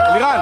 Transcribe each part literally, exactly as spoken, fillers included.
אלירן.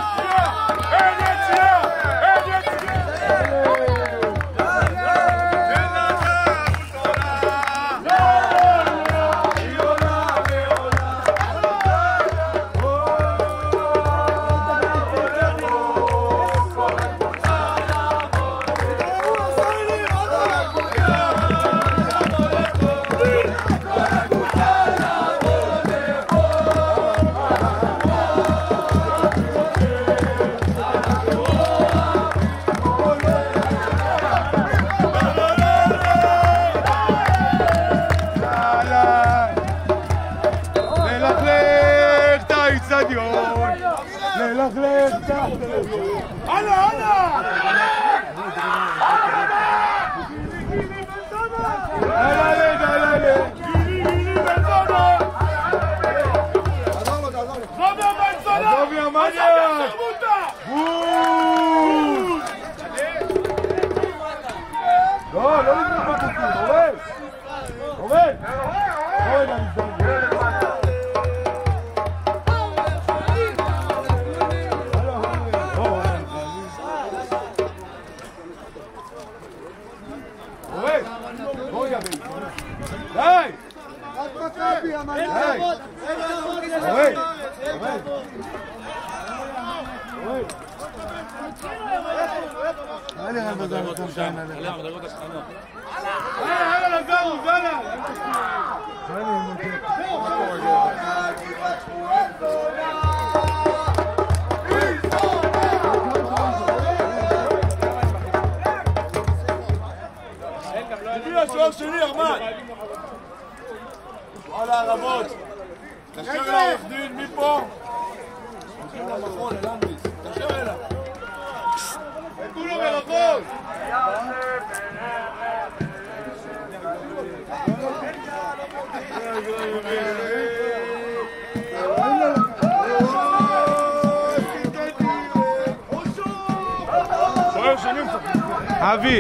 אבי,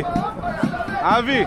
אבי.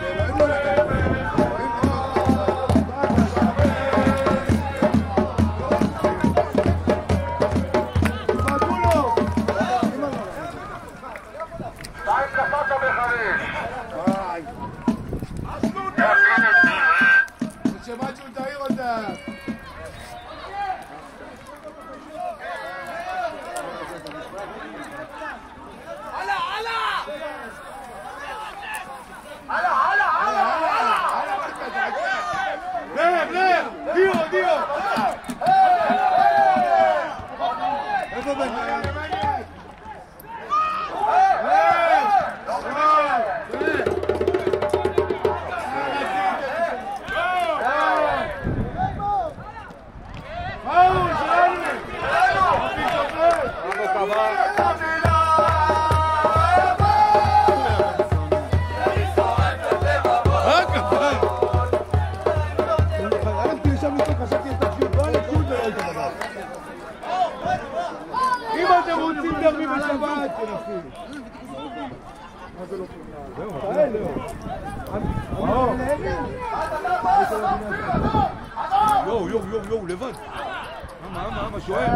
יואו, יואו, יואו, יואו, לבד. מה, מה, מה, שואל?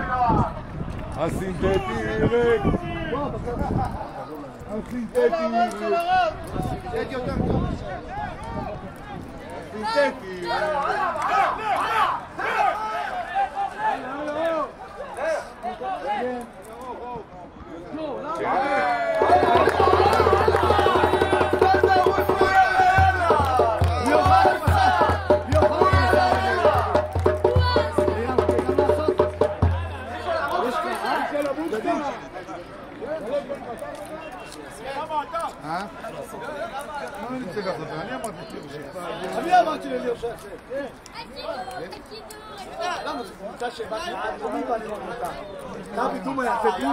הסינתטי ריק. הסינתטי ריק. סינתטי יותר טוב. סינתטי. אני אמרתי לליאור שעשה. למה זה קבוצה שבאתי מי בא לראות אותה? אתה פתאום יעשה דיוק?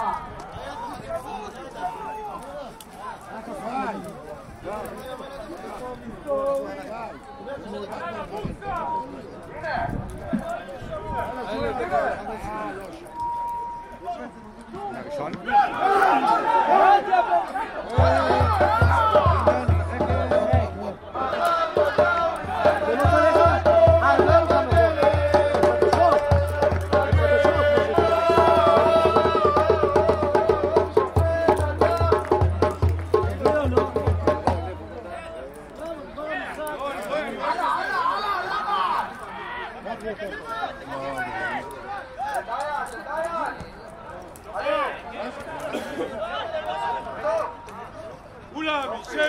הראשון?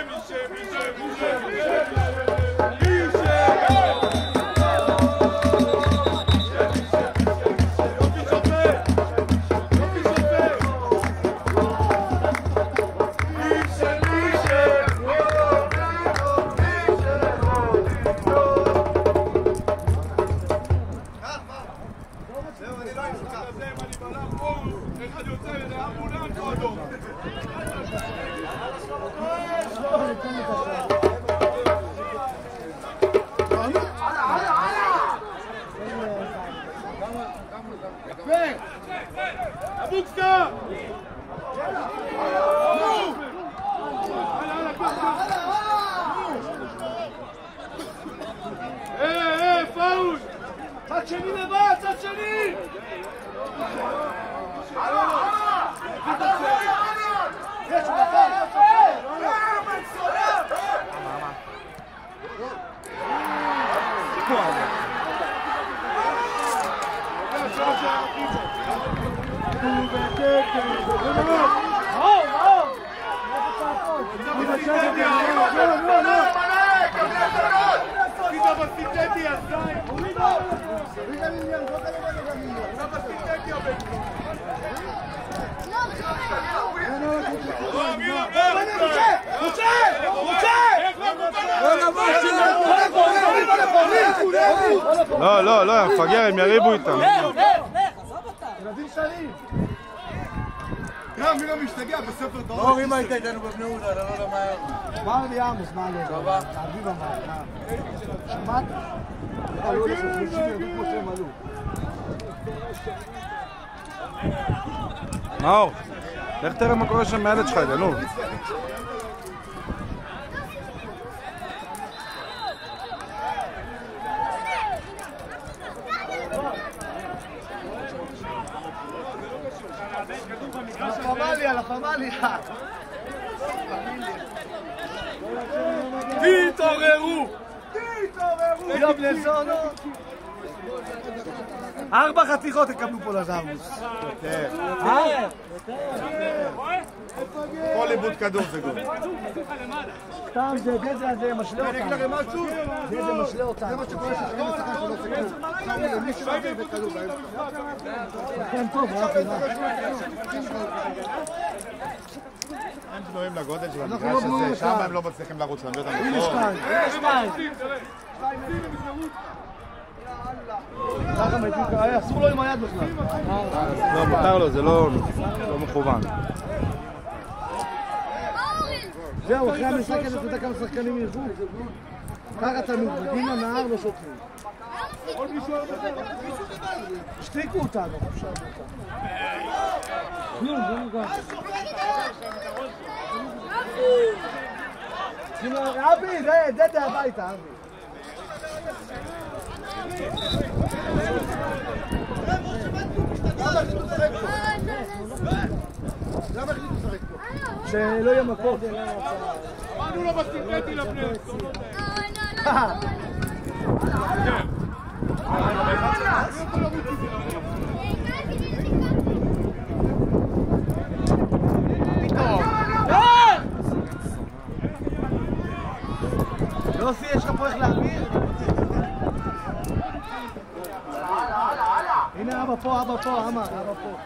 צד שני לבד, צד שני! יש נפל! לא, לא, לא, מפגר, הם יריבו איתם. ילדים שרים! גם מי לא משתגע בספר תורה. לא, אם היית איתנו בבני יהודה, אני לא יודע מה היה. אמר לי עמוס, מה לי? טובה. אביב אמר, שמעת? עלו לך חודשים ירדו כמו שהם עלו. מאור, לך תראה מה קורה שם מהילד שלך, נו. לפמליה, לפמליה! תתעוררו! תתעוררו! יום לזונות! ארבע חתיכות יקבלו פה לזרוס. יותר. כל איבוד כדור זה גול. סתם, זה זה משלה אותנו. אני אגיד לכם משהו? זה זה משלה אותנו. זה מה שקורה ששחקים לשחקן שלא עושה כלום. שמו למי שמחזיר בכדור באמצע. כן, טוב, רפי, מה? הם בנויים לגודל של המגרש הזה, שם הם לא מצליחים לרוץ, אני לא יודע הנה מה. שתיים, הנה שתיים. ככה מתים ככה, אסור לו עם היד בכלל. לא, מותר לו, זה לא מכוון. זהו, אחרי המשחק הזה אתה יודע כמה שחקנים ילכו? ככה אתה מתבדים לנהר, לא שוטרים. השתיקו אותנו, אפשר אותנו. כלום, זה מוגן. אבי, זה זה הביתה, אבי. למה החליטו לשחק פה? שלא יהיה מכות. אמרנו לו בסינתטי לפני. יוסי, יש לך פה איך להעביר? הנה אבא פה, אבא פה, אבא, אבא פה.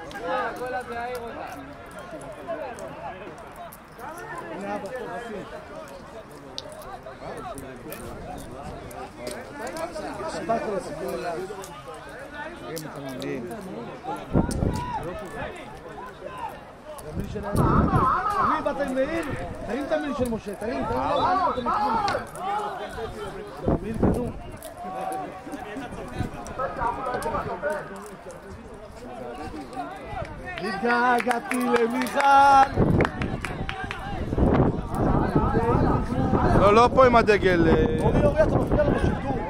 הנה אבא פה, רפי. ספק לו לספור אליו. תראה אם אתה ממדים. תמיד באת עם מאיר, תרים את המיל של משה, תרים, תרים לו, אנו, אתה מתקום. מיל כדור. התגעגעתי למיכל. לא, לא פה עם הדגל. אורי, אורי, אתה מפריע לו בשידור.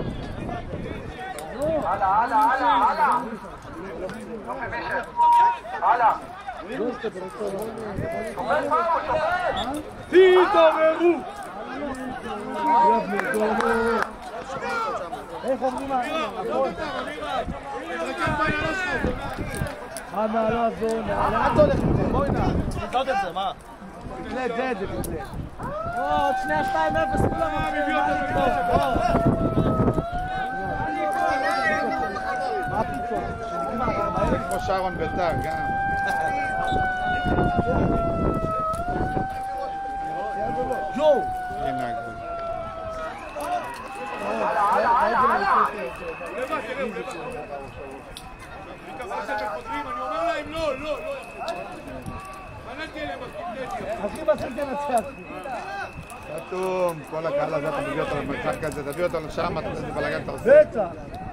הלאה, הלאה, הלאה, הלאה. תתעוררו! איך אומרים הכל? הנעלה זו, נעלה. את הולכת את זה, בואי נע. תזוד את זה, מה? תקנה את זה, את זה תקנה. עוד שנייה שתיים אפס, כולם מביאים מה פתאום? כמו שרון ביתר, גם. ג'ו! הנה הגבול. אני אומר להם לא, לא, לא. ענתי אליהם הכי מספיק תנצח. חתום, כל הקהל הזה אתה מביא אותו למרחק כזה, תביא אותו לשם, אתה עושה בלגן, אתה עושה. בטח!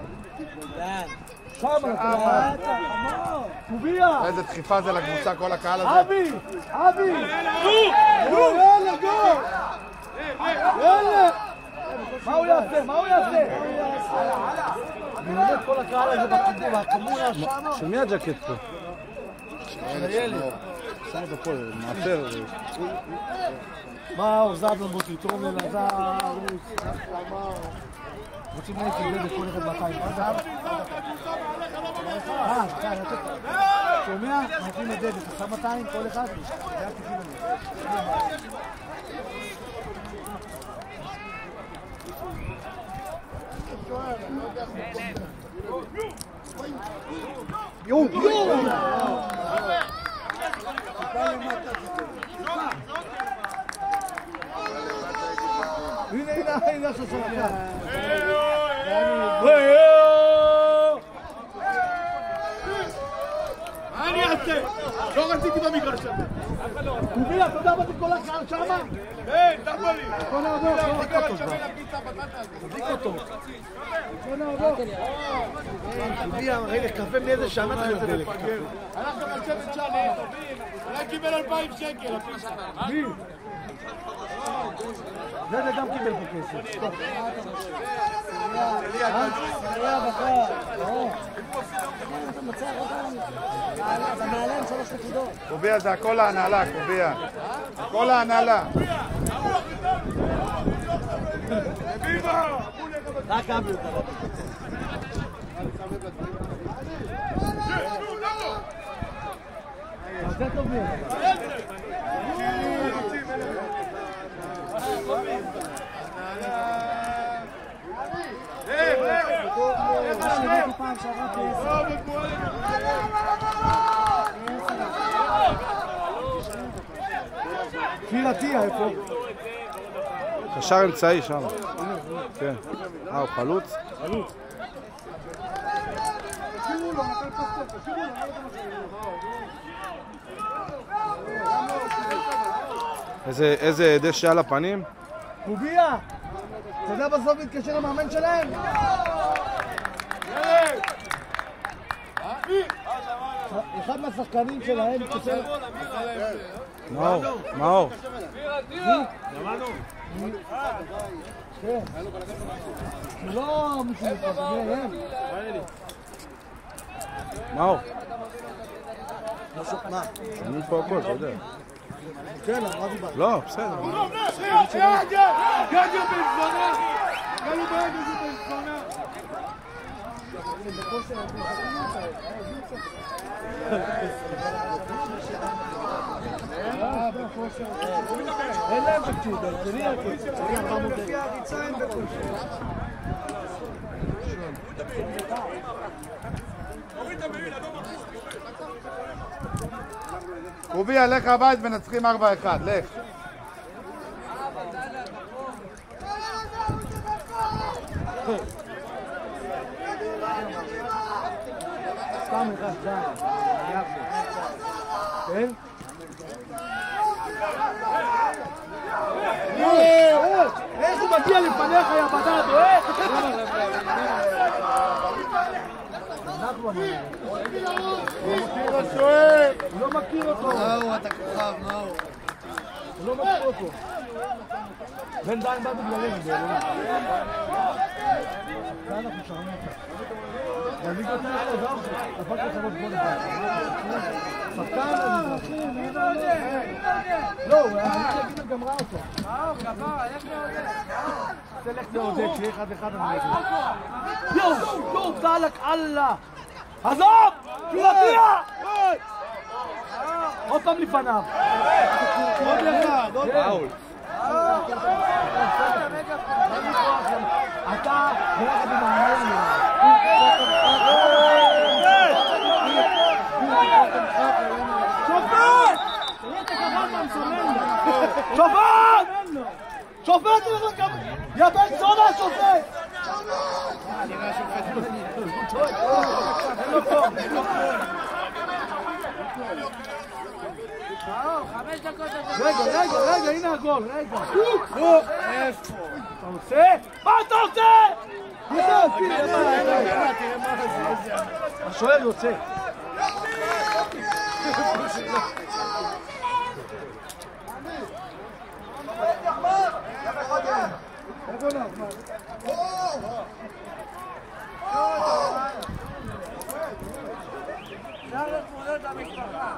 שם אתה קוביה! איזה דחיפה זה לקבוצה, כל הקהל הזה. אבי! אבי! יאללה, גו! יאללה! מה הוא יעשה? מה הוא יעשה? אני עומד כל הקהל הזה בכיוון, והכמויה שמה. של מי הג'קט פה? שם אותו פה, מאפר. מה הוא זבלון בו תתרום לנזר? רוצים להיכי זה בכל אחד מאתיים. אה, כאן, שומע? נותנים את זה, אתה שם מאתיים, כל אחד? זה התיקים האלה. יו! יו! הנה, הנה, הנה, עכשיו שלך. מה אני אעשה? לא רציתי במגרש הזה. קוביה, אתה יודע מה זה כל הקהל שמה? היי, תבוא לי. בוא נעבור, תזיק אותו כבר. תזיק אותו. בוא נעבור. קוביה, רגע, קפה מאיזה שנה אתה יודע דלק. אנחנו מצבת שנים. אולי קיבל אלפיים שקל. מי? זה זה גם קיבל פה כסף. סריה בחר. אתה מצא אותם. אתה מעלם שלוש נקודות. קוביה זה הכל ההנהלה, קוביה. הכל ההנהלה. רק אבי אותה. זה טוב לי. פירתי, איפה? קשר אמצעי שם. כן. אה, הוא חלוץ? חלוץ. איזה דשא על הפנים? קוביה! אתה יודע בסוף להתקשר למאמן שלהם? אחד מהשחקנים שלהם מתקשר... מאור, מאור. כן. לא מישהו מתקשר, זה הם. מאור. מה? שומעים פה הכל, אתה יודע. כן, אמרתי בה. לא, בסדר. יד, יד! יד יד בן זונה! יד יד בן זונה! אין להם תקציב, תראי הכי. לפי הריצה הם בקושי. קוביה, לך הבית ונצחים ארבע אחד, לך. סתם אחד שם, כן? איך הוא מגיע לפניך, יא בדד, איך? הוא לא מכיר אותו. מאור, אתה כוכב, מאור. הוא לא מכיר אותו. בן דיים בא בגללנו, באלוהים. כאן אנחנו שרמים אותה. להביא אותה, נפלת חמוד בוא נפל. שחקן לא, הוא היה להגיד גם ראה אותו. מאור, גבר, איך מעודד? זה לך מעודד, שיהיה אחד אחד אני אגיד. יואו, יואו, דלק אללה. עזוב! שהוא רביע! עוד פעם לפניו. עוד אחד, עוד פעם. אתה ביחד עם המאמן. שופט! שופט! שופט! יא בן זונה שופט! חמש דקות. רגע, רגע, רגע, הנה הגול, רגע. נו, איפה? אתה עושה? מה אתה עושה? השוער יוצא. אפשר להתמודד במשפחה.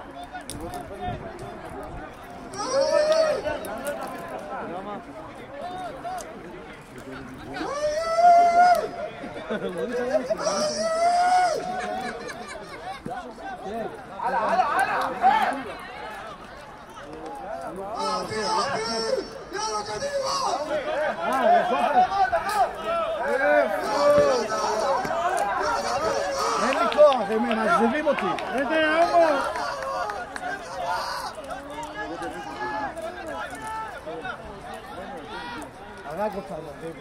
אין לי כוח, הם מעזבים אותי. איזה יאמר! הרג אותנו.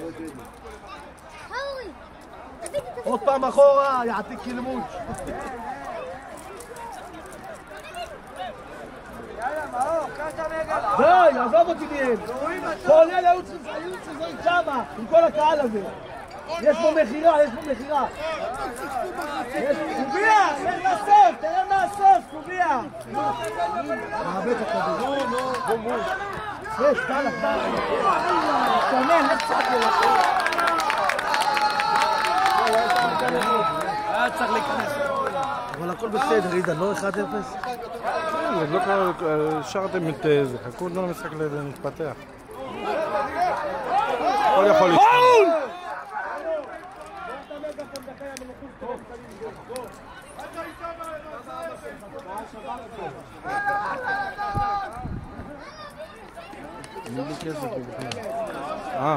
עוד פעם אחורה, יעתיק קלמוד. יאללה, מאור, קטע מגל. די, עזוב אותי מהם. כל אלה היו צריכים שמה, עם כל הקהל הזה. יש פה מחירה, יש פה מחירה. קוביה, לך לסוף, תראה מה הסוף, קוביה. מעבד את הכדור. נו, נו, נו. יש, דלק, דלק. שמן, לך צעק לו. היה צריך להיכנס. אבל הכל בסדר, עידן, לא אחד אפס? לא כבר שרתם את זה, חכו לנו משחק להתפתח. הכל יכול להשתנות. אני בלי כסף בגלל. אה.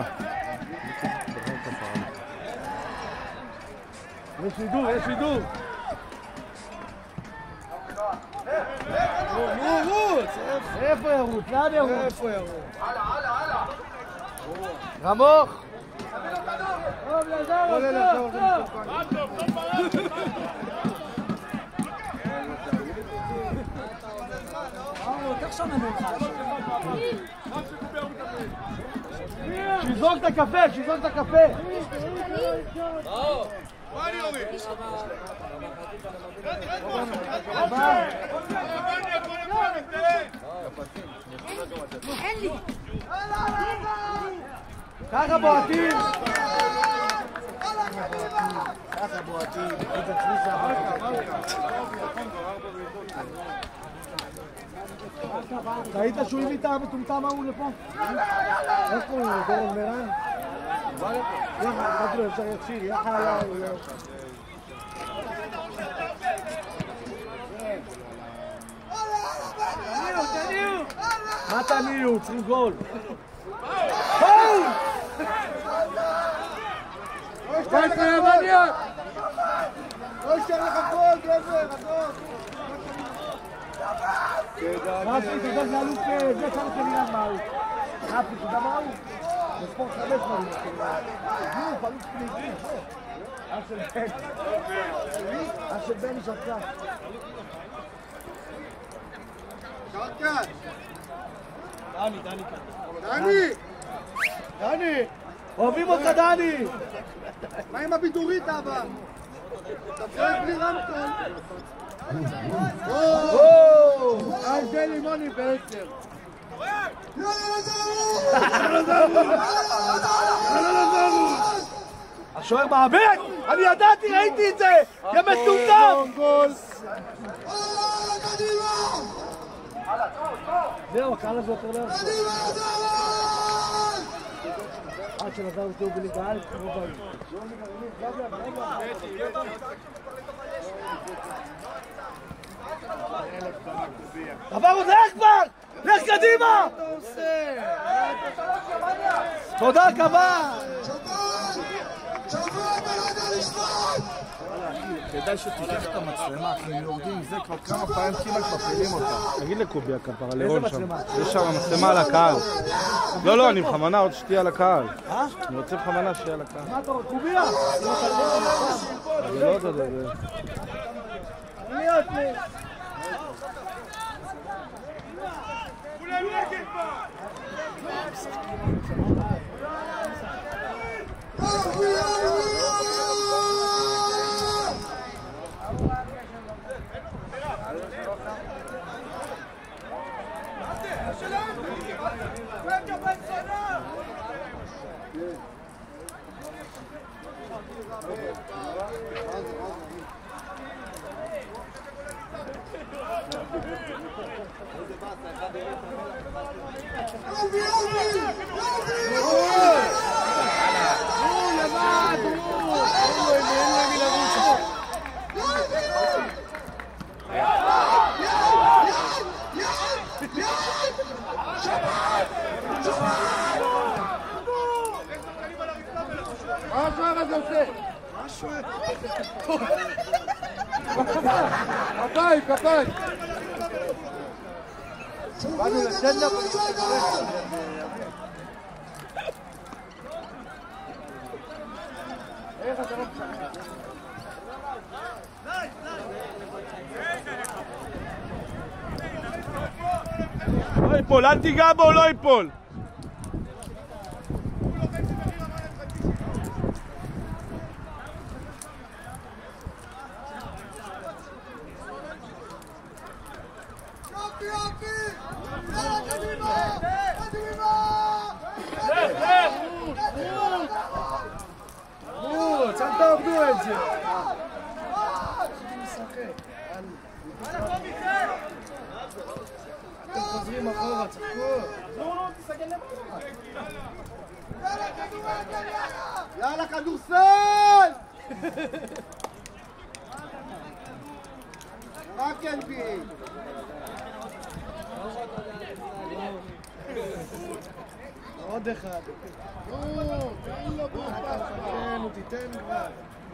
יש שידור, יש שידור. איפה ירוץ? לאן ירוץ? איפה ירוץ? רמוך! טוב, לזור, שיזרוק את הקפה, שיזרוק את הקפה! מה אני אומר? אין לי. ככה בועטים! ככה בועטים. ראית שהוא הביא את המטומטם ההוא לפה? איך קוראים לו? דורון מרן? יחד, אמרתי לו, אפשר יציר, יחד עליי. מה תניעו? צריכים גול. פאול! מה יש לך יווניות? לא יישאר לך גול, גבר, עזוב. רפי, תודה זה אלוף, זה צריך כנראה מה הוא. רפי, תודה מה הוא? בספורט חמש מה הוא. גוף, אלוף פניגים, אח של בן. אח של בן שפקה. שרקן! דני, דני כאן. דני! דני! אוהבים אותך דני! מה עם הבידורית אבא? אתה פועל בלי רמקול. ההבדל לימוני בעשר. השוער מעבד! אני ידעתי, ראיתי את זה! יא מטומטם! גול! זהו, הקהל הזה יותר לא יכול. עד שנדע אותו בליגה א' כמו בעלי. עבר עוד לך כבר! לך קדימה! תודה קבע! כדאי שתיקח את המצלמה, כי הם יורדים, זה כבר כמה פעמים כמעט מפעילים אותה. תגיד לקובי הכפרה, לירון שם. יש שם מצלמה על הקהל. לא, לא, אני בכוונה עוד שתהיה על הקהל. אני רוצה בכוונה שתהיה על הקהל. מה אתה רוצה? קוביה! זה לא אותו, זה... כולם נגד בה! מה השוער הזה עושה? כפיים, כפיים. באנו לסטנדאפ. איך אתה לא משחק? לא ייפול, אל תיגע בו, לא ייפול. אל תעבדו את זה! אתם חוזרים אחורה, צחקו! יאללה כדורסל! רק אן בי איי. עוד אחד. תן לו, תיתן כבר.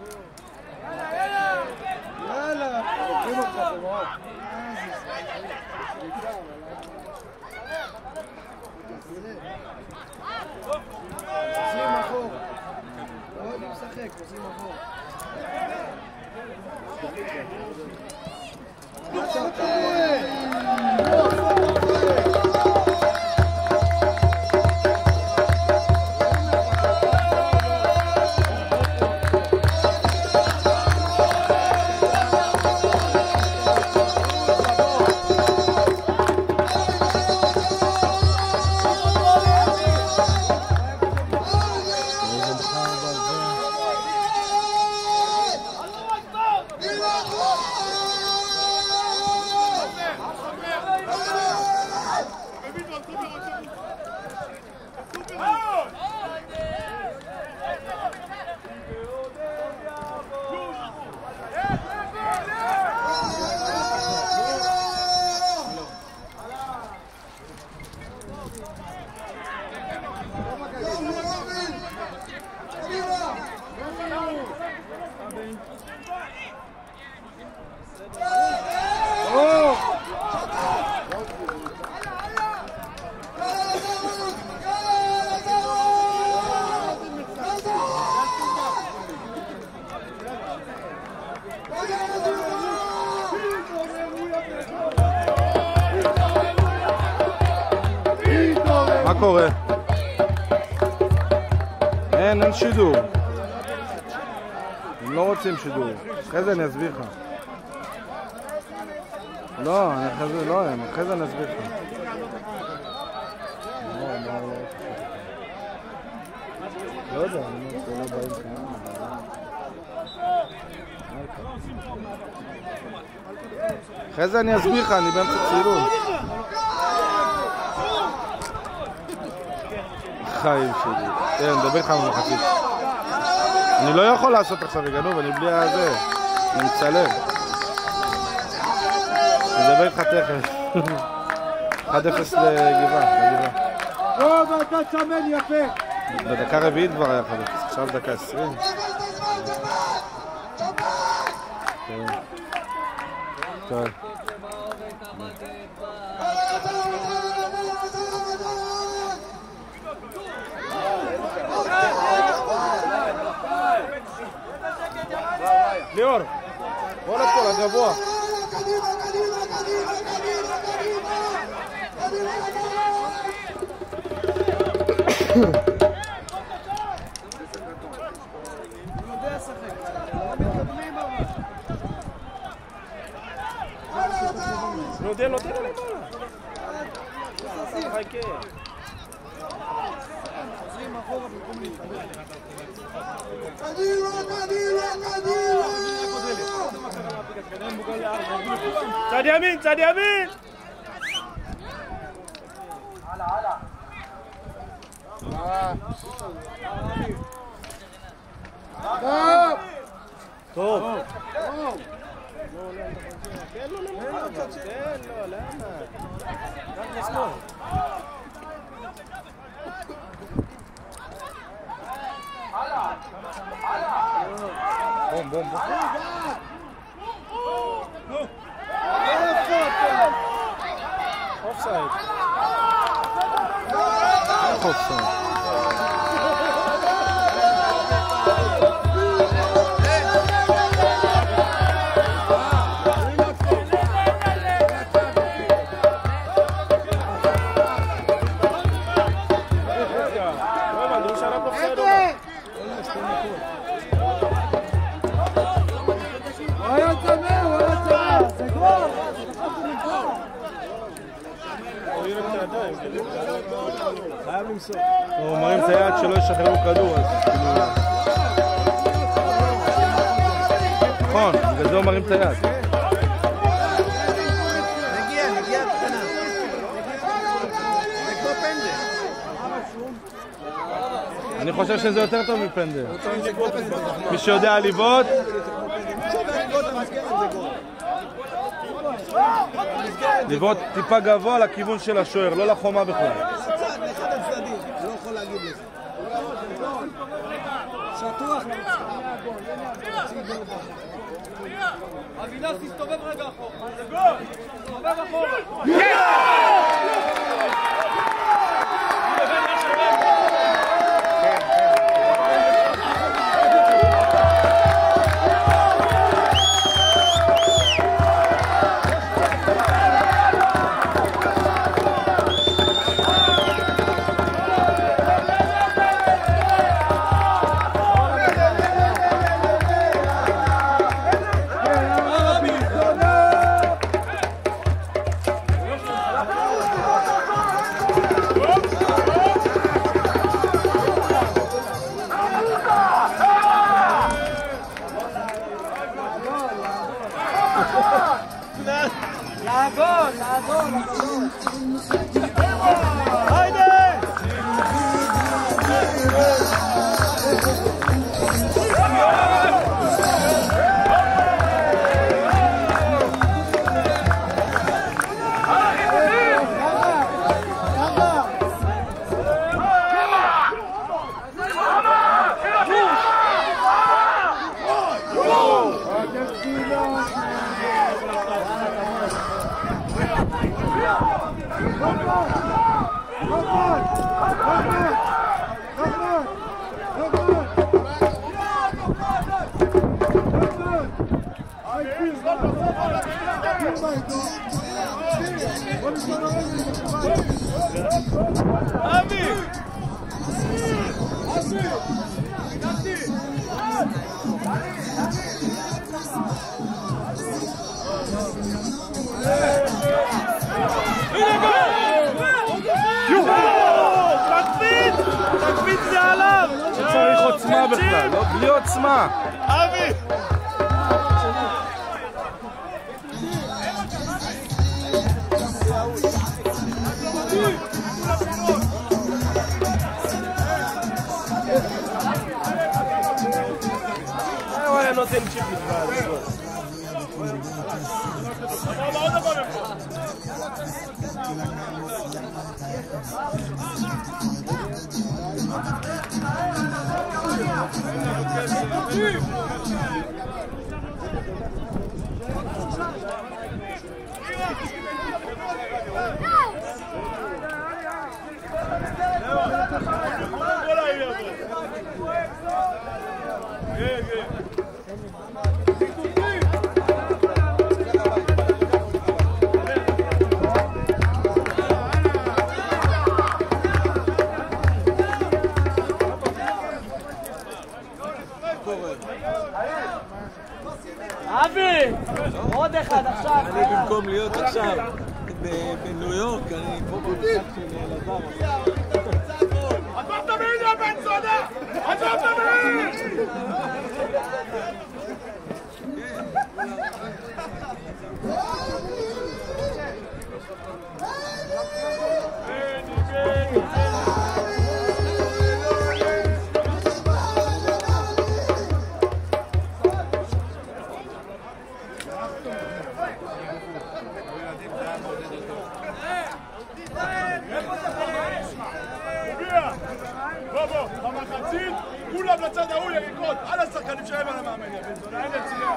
יאללה! לוקחים אותך פה מאוד. עושים אחור. עוד משחק, עושים אחור. מה אתה רוצה? מה קורה? אין, אין שידור. הם לא רוצים שידור. אחרי זה אני אסביר לך. לא, אחרי זה לא, אחרי זה אני אסביר לך. לא יודע, אני לא באים כאן. אחרי זה אני אסביר לך, אני באמצע צילום. בחיים שלי. כן, נדבר איתך במחצית. אני לא יכול לעשות עכשיו גנוב, אני בלי הזה. אני מצלם. אני נדבר איתך תכף. אחד אפס לגבעה. טוב, אתה צמן יפה. בדקה רביעית כבר היה אחד אפס, עכשיו דקה עשרים. טוב. ליאור, בוא לפה, לגבוה. לא תן לו, תן לו למעלה. חכה. חוזרים אחורה במקום להתקבל. קדימה, קדימה, קדימה! צד ימין, צד ימין! הלאה, הלאה. טוב. טוב. תן לו למעלה, תן לו, למה? רק לשמאל. בום, בום, בום. אופסייד. איך אופסייד? הוא מרים את היד שלא ישחררו כדור, אז נכון, בגלל זה הוא מרים את היד. נגיע, נגיע קטנה. זה כמו פנדל. אני חושב שזה יותר טוב מפנדל. מי שיודע לבעוט. לבעוט טיפה גבוה לכיוון של השוער, לא לחומה בכלל. לא יכול להגיד לזה. שטוח. אבינס תסתובב רגע אחורה. זה גול! תסתובב אחורה. צריך עוצמה בכלל, לא בלי עוצמה. אבי! רוצה להמשיך לסבול. אבי! עוד אחד עכשיו. אני במקום להיות עכשיו בניו יורק, אני פה במשחק של אלעזר. עזוב תמיד יא בן זונה! עזוב תמיד! בוא בוא, במחצית, כולם לצד ההוא יריקות, על השחקנים שלהם על המאמן, יא בן זונה, אין יציאה.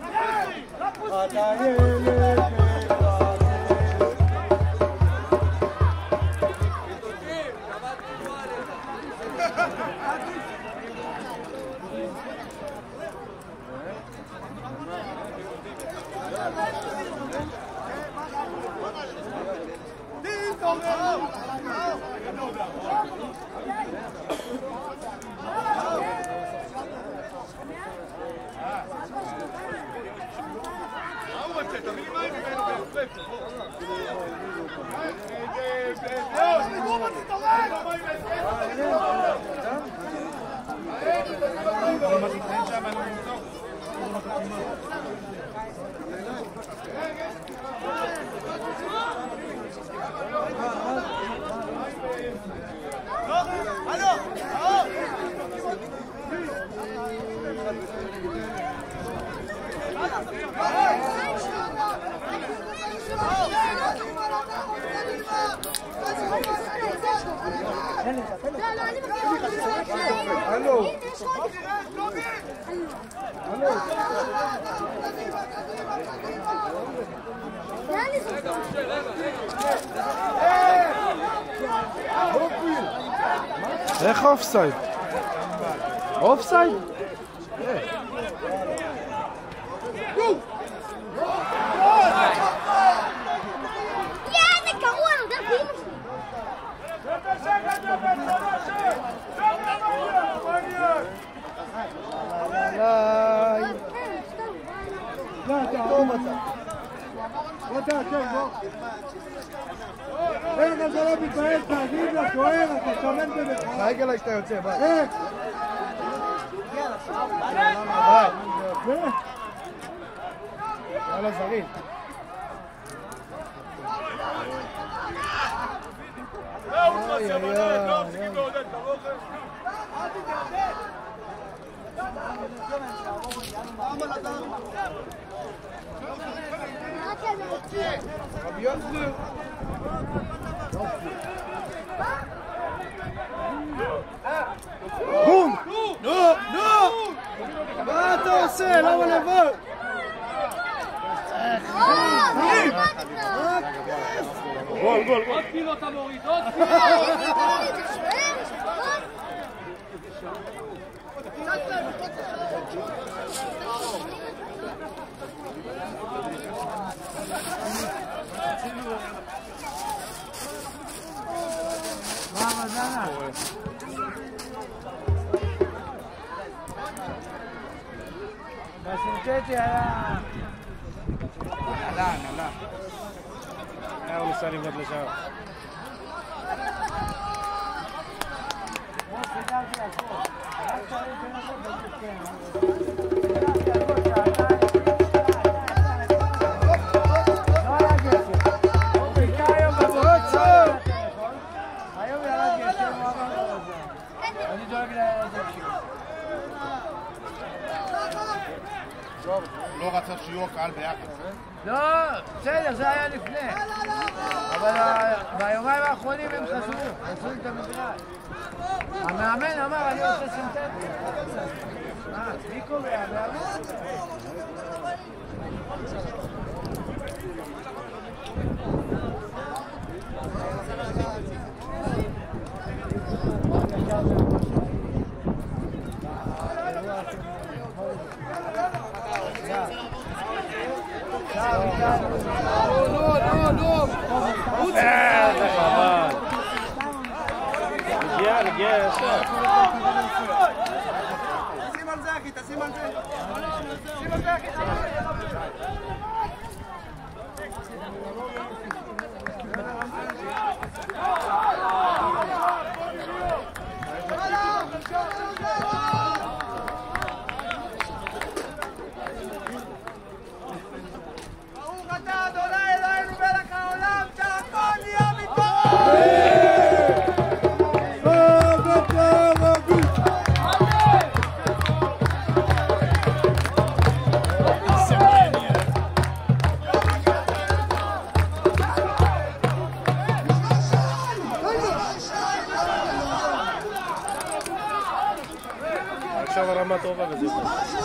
הלו. הלו. איך אופסייד? אופסייד? יאללה, קראו לנו, דרך אמא שלי. איך אתה לא מתבייש להגיד לשוער, אתה שמן במחאה. צייג עליי שאתה יוצא, ביי. איך? ביי. יאללה זרים. אוי אוי אוי. רבי יוסי. בום! נו! נו! מה אתה עושה? למה לבוא? גול, גול, גול. עוד קילו אתה מוריד, עוד קילו! בסינתטי היה... נעלה, נעלה. היה הוא ניסה לבנות לשער. היום ירד גשם, הוא אמר לו את זה. אני דואג לזה. לא רצה שיהיו הקהל ביחד. לא, בסדר, זה היה לפני. אבל ביומיים האחרונים הם חזרו, חזרו את המגרש. המאמן אמר, אני רוצה סינתטי. אה, מי קובע? המאמן? נו, נו, נו! זה חבל. הגיע, הגיע ישר. תשים על זה, אחי, תשים על זה. תשים על זה, אחי. עכשיו הרמה טובה וזה טוב.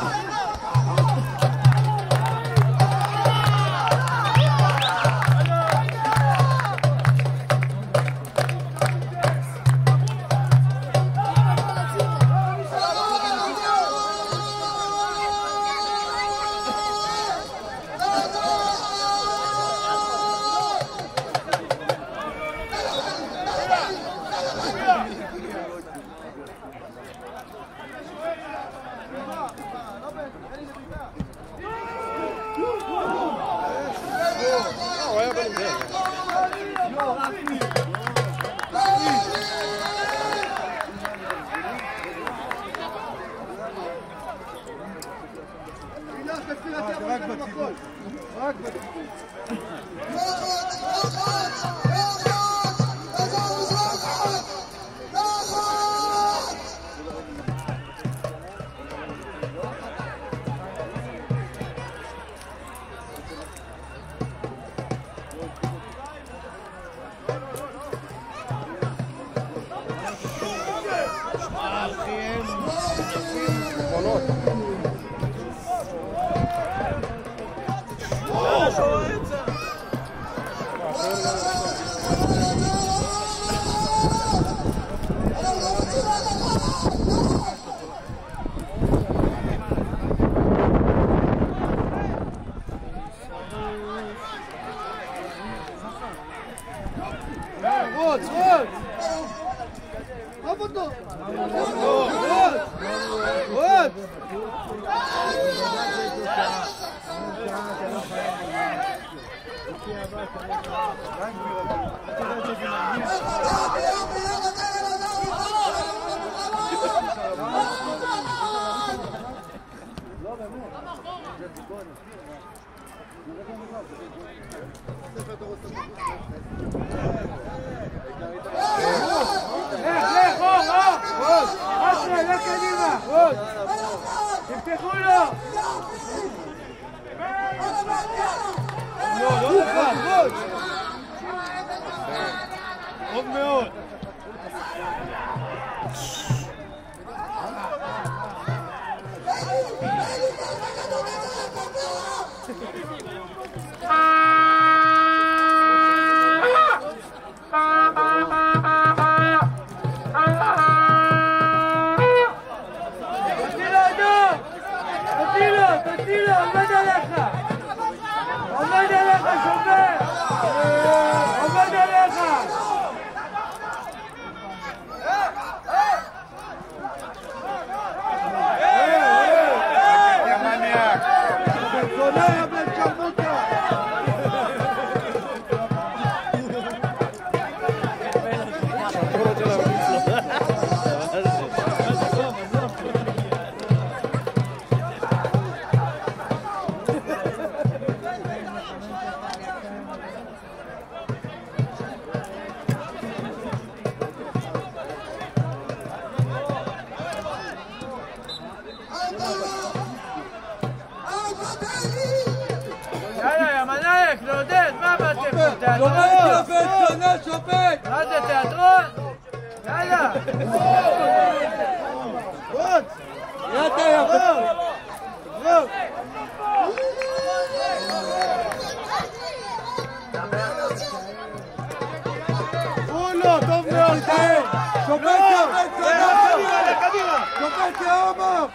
טוב מאוד. תוציא לו, עומד עליך! עומד עליך, שובר! שופט, שופט, שונה, שופט! מה זה, תיאטרון? יאללה! רוץ! יאללה, יאללה! רוץ! אולו, טוב מאוד! שופט, שופט, שופט! קדימה! שופט יאומר!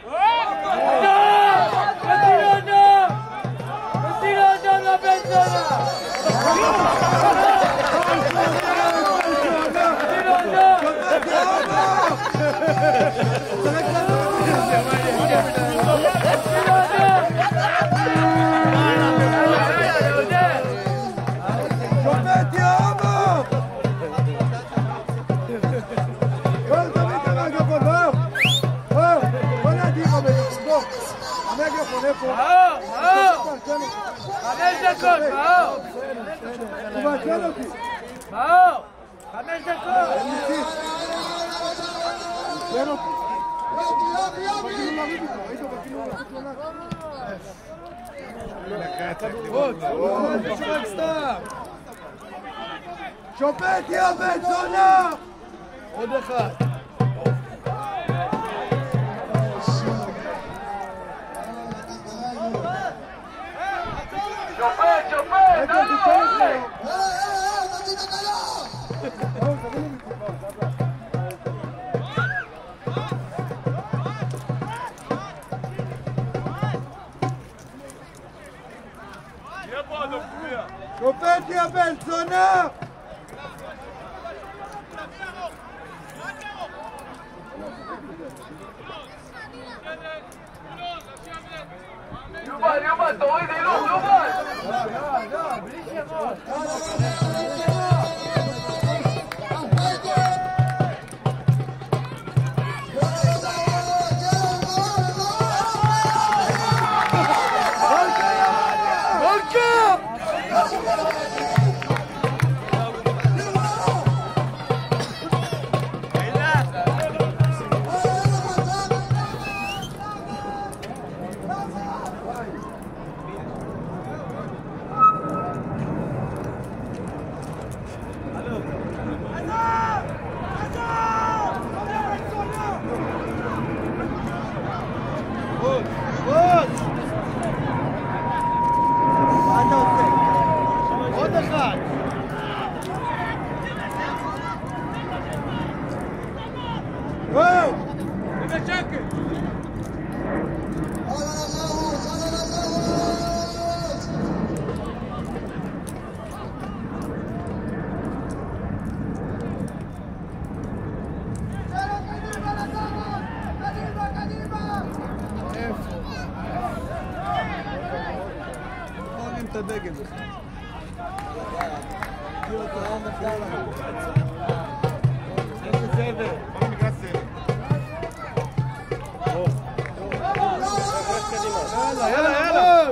חמש דקות, מאור! הוא מעצבן אותי! מאור! חמש דקות! מעצבן אותי! בגילים לריב איתו, ראית בגילים לריב איתו? שופט יאבד זונה! עוד אחד! שופט, שופט! שופט יאבד זונה! יובל, יובל, תוריד אילון, יובל! בלי שמות! הדגל יאללה, יאללה!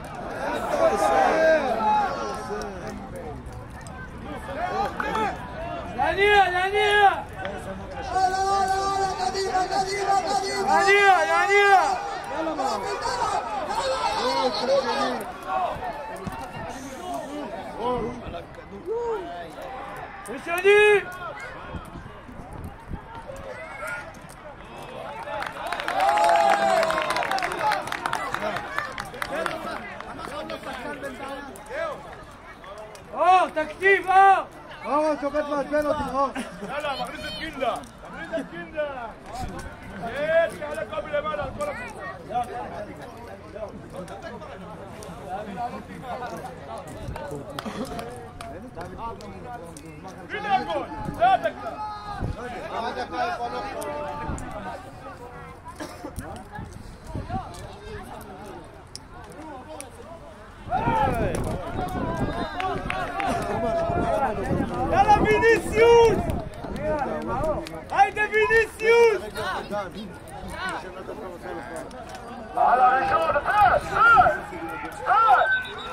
להניע, להניע! להניע, להניע! ראשוני! אור, תקשיב, אור! אור, השופט מעצבן אותי, אור! יאללה, מכניס את גילדה! מכניס את גילדה! יש, יאללה קובי למעלה, על כל הקבוצה! הנה הגול! זה הדקה! יאללה ויניסיוס! היידה ויניסיוס! על הראשון, אחד, אחד! אחד!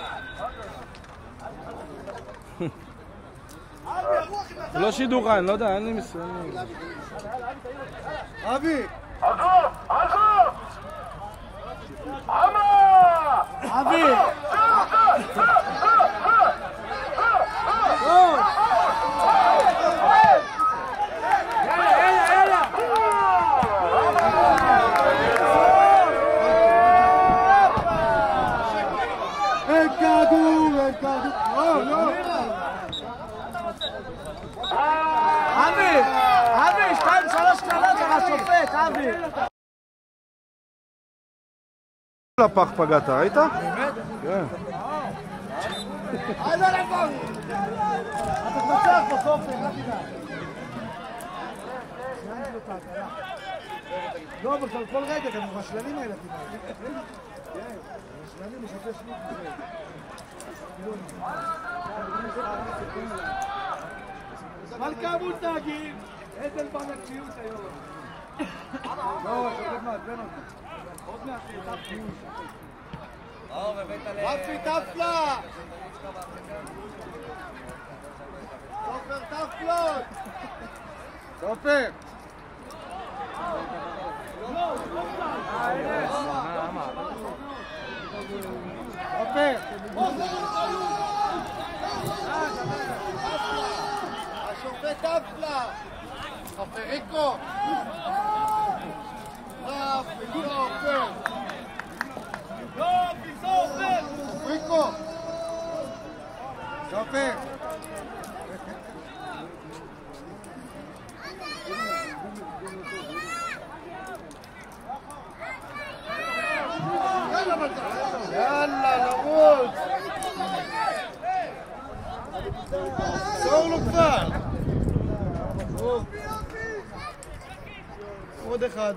זה לא שידור רע, אני לא יודע, אין לי מסוים. אבי! עזוב! עזוב! עמה! אבי! אבי. לפח פגעת, ראית? באמת? כן. אתה תנצח בסוף, אל תדאג. לא, אבל כל רגע, גם רשלנים הילדים האלה. רשלנים משתף שנות בזה. מלכה מותגים, איזה בנקיות היום. לא, שותף מעצבן אותי. עוד מעט תפלה. רפי תפלה! סופר תפלות! סופר! סופר! השופט תפלה! סופריקו! רפי סופר! רפי סופר! סופריקו! סופר! יאללה, לרוץ! סור לו כבר! עוד אחד.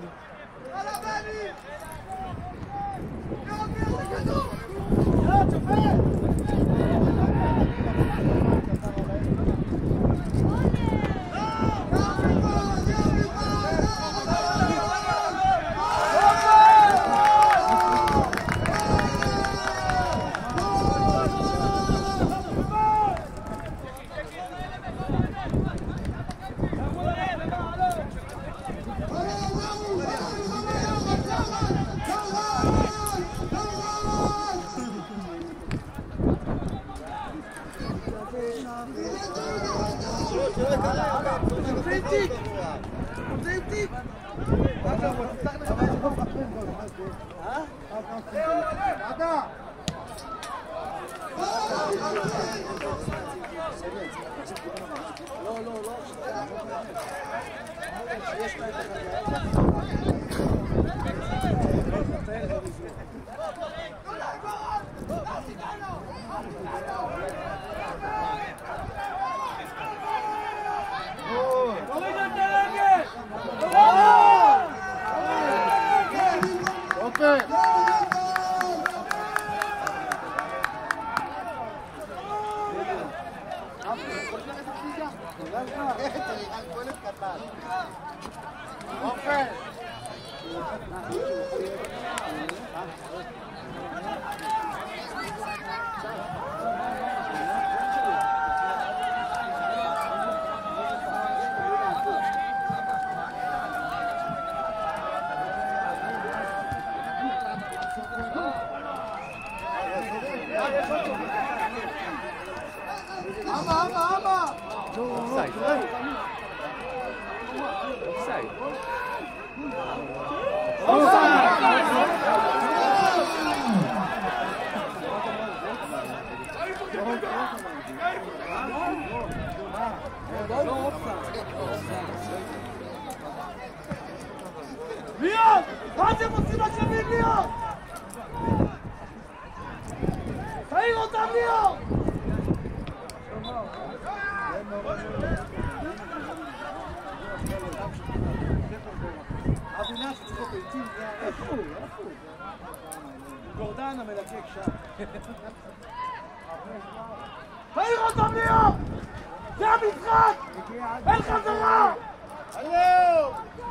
ליאור! מה אתם עושים לשבים, ליאור? תעיר אותם, ליאור! אבינה שצריך לו ביצים, איפה הוא? איפה הוא? גורדן המלקק שם. תעיר אותם, ליאור! זה המשחק! אין חזרה! הלו!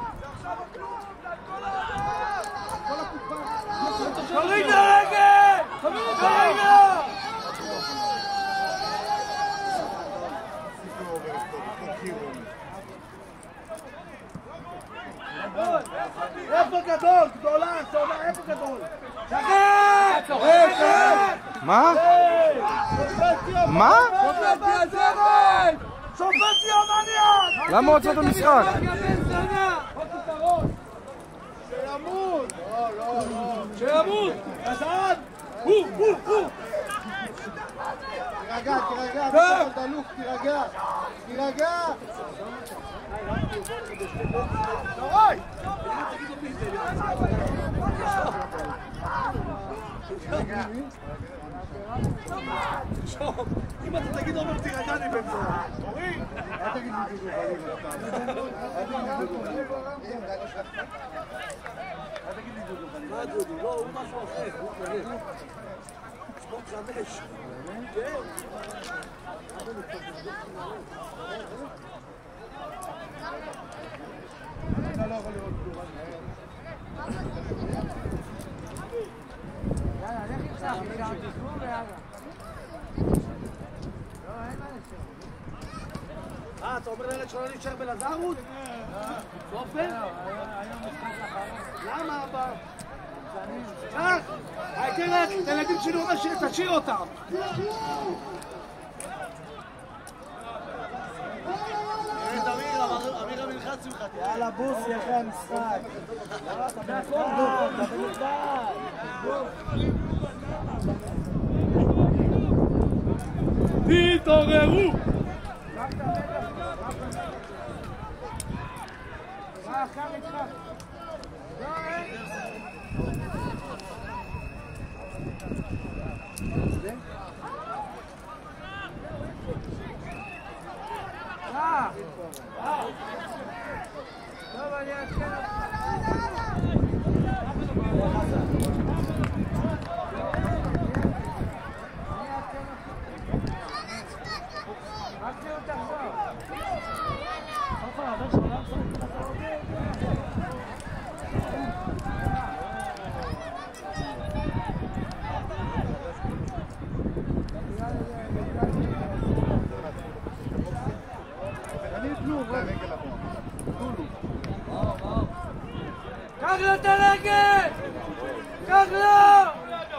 תוריד לרגל! תוריד לרגל! איפה גדול? גדולה, סולה, איפה גדול? שחט! מה? מה? שופט יזמת! שופט יומניה! למה הוצאת את המשחק? שימות! לא, לא, לא. שימות! חזן! הוא, הוא, הוא! תירגע, תירגע, תירגע, תירגע, תירגע! אם אתה תגיד עומר תירגע לי בן זונה. אורי! אל תגיד לי דודו חלילה. אל תגיד לי דודו חלילה. מה דודו? לא, הוא משהו אחר. הוא כזה. ספורט חמש. כן. אתה לא יכול לראות דודו. יאללה, לך איתך, תשמעו ויאללה. אה, אתה אומר לילד שלא נשאר בלזרות? סופר? למה אבא? קח! תראה, את הילדים שלי אומר שתשאיר אותם. אמיר המלחץ ממך. יאללה בוסי אחרי המשחק. תתעוררו! טוב, אני אעדכן קח לו את הרגל! קח לו!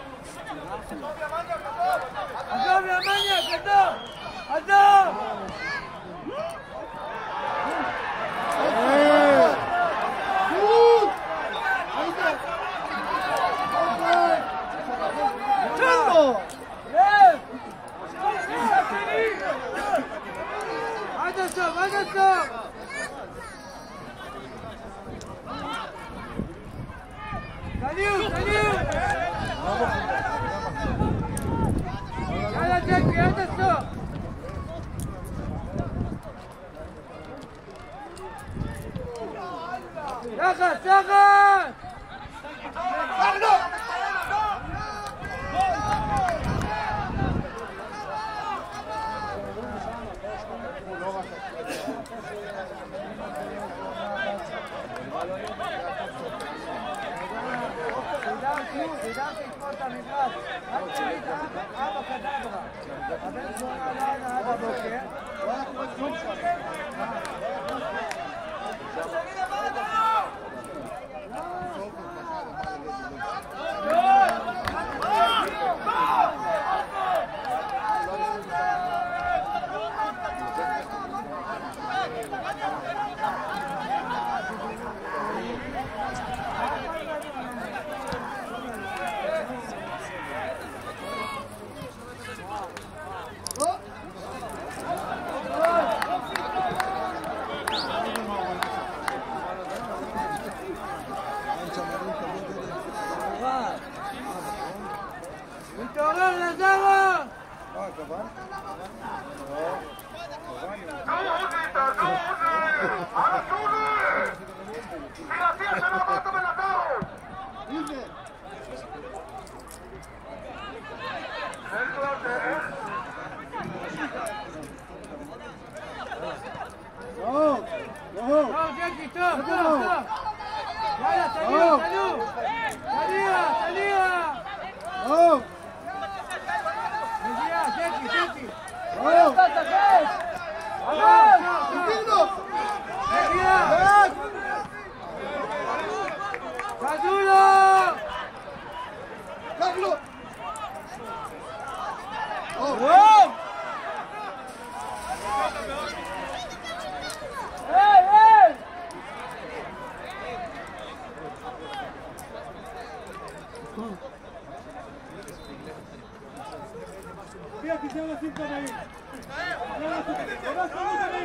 עזוב יא מניאק, עזוב! עזוב! תן לו! עד הסוף, עד הסוף! תניעו, תניעו! יאללה ג'קי, עד הסוף! לחץ, לחץ! סידרתי אתמול את המגרש, רק תמיד אבא קדברה. הבן זונה לילה עד הבוקר. מתעורר לזרה! מה, גבן? טוב, טוב. טוב, ג'קי, טוב, טוב, טוב! יאללה, תניעו, תניעו! תניע, תניע! טוב. מגיע, ג'קי, ג'קי! טוב. מגיע! כדו לו! קח לו. טוב! היי, היי! תהיה, תישאר לשים את הבאים. לא לעשות את זה.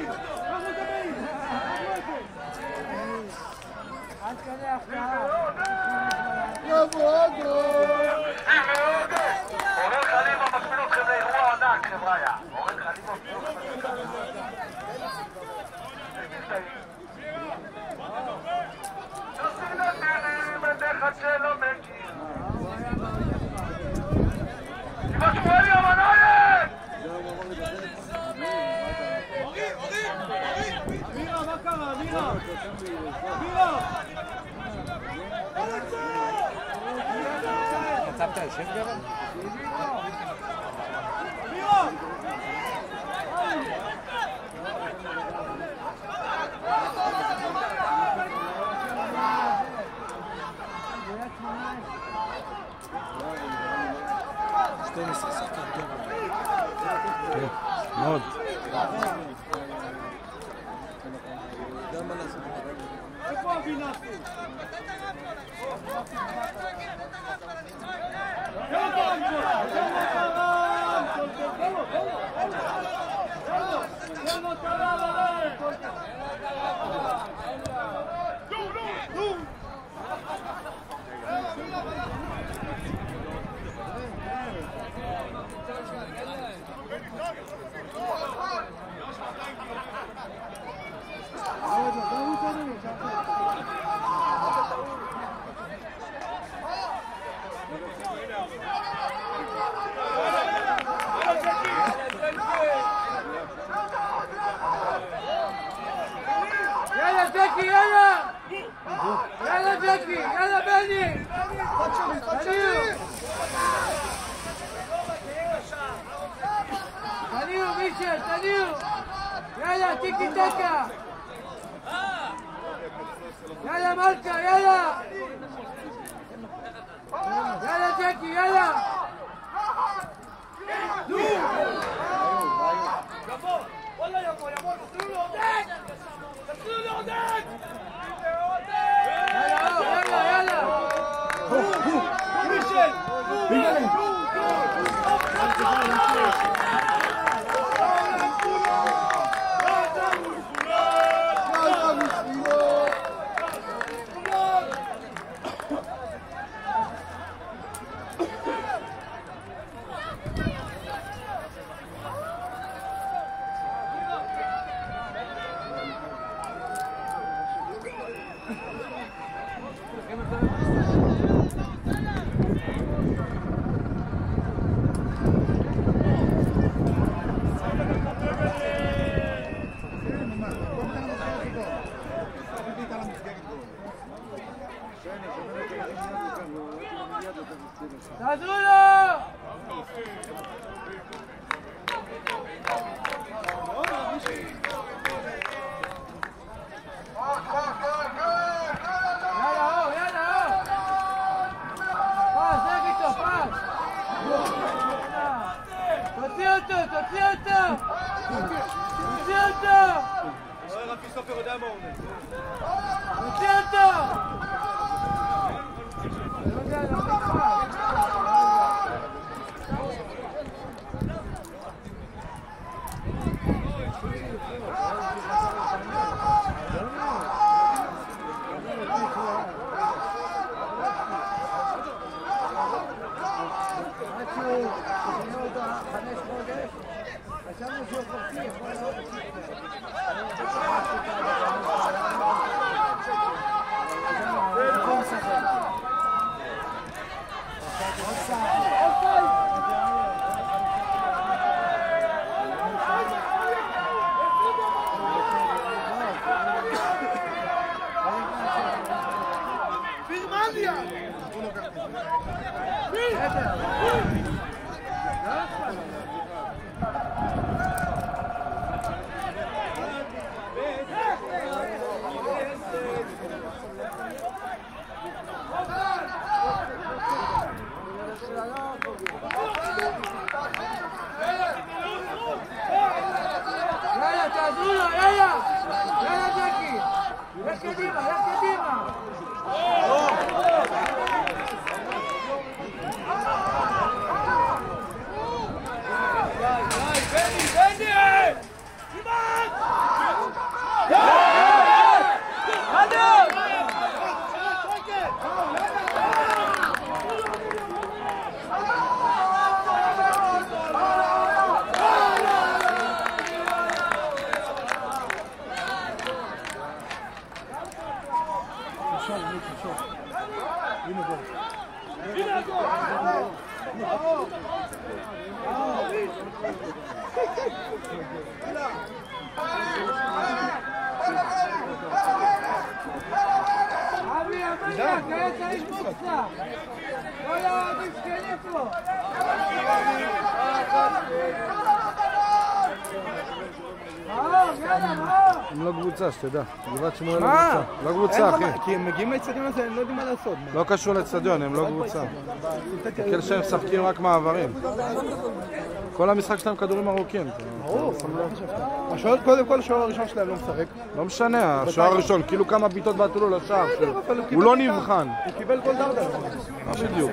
כתבת יושב גרם? שתים עשרה שחקן טוב. מאוד. גם מה לעשות? איפה אבינס? يلا زكي يلا يلا زكي يلا بني تنيو ميشيل تنيو يلا تيكي تاكا يلا مالكا يلا يلا زكي يلا والله يا ابو يا ابو تسلوا عودك تسلوا عودك يلا يلا يلا ميشيل شوف شوف עמיה, כעת צריך מוצלח. כל האוהדים שכנים פה. הם לא קבוצה, שתדע. גבעת שמואל לא קבוצה. לא קבוצה, אחי. כי הם מגיעים לאצטדיון הזה, הם לא יודעים מה לעשות. לא קשור לאצטדיון, הם לא קבוצה. כאלה שהם משחקים רק מעברים. כל המשחק שלהם כדורים ארוכים. ברור. קודם כל השוער הראשון שלהם לא משחק. לא משנה, השוער הראשון, כאילו כמה ביטות בעטו לו לשער. הוא לא נבחן. הוא קיבל כל דרדר. מה בדיוק?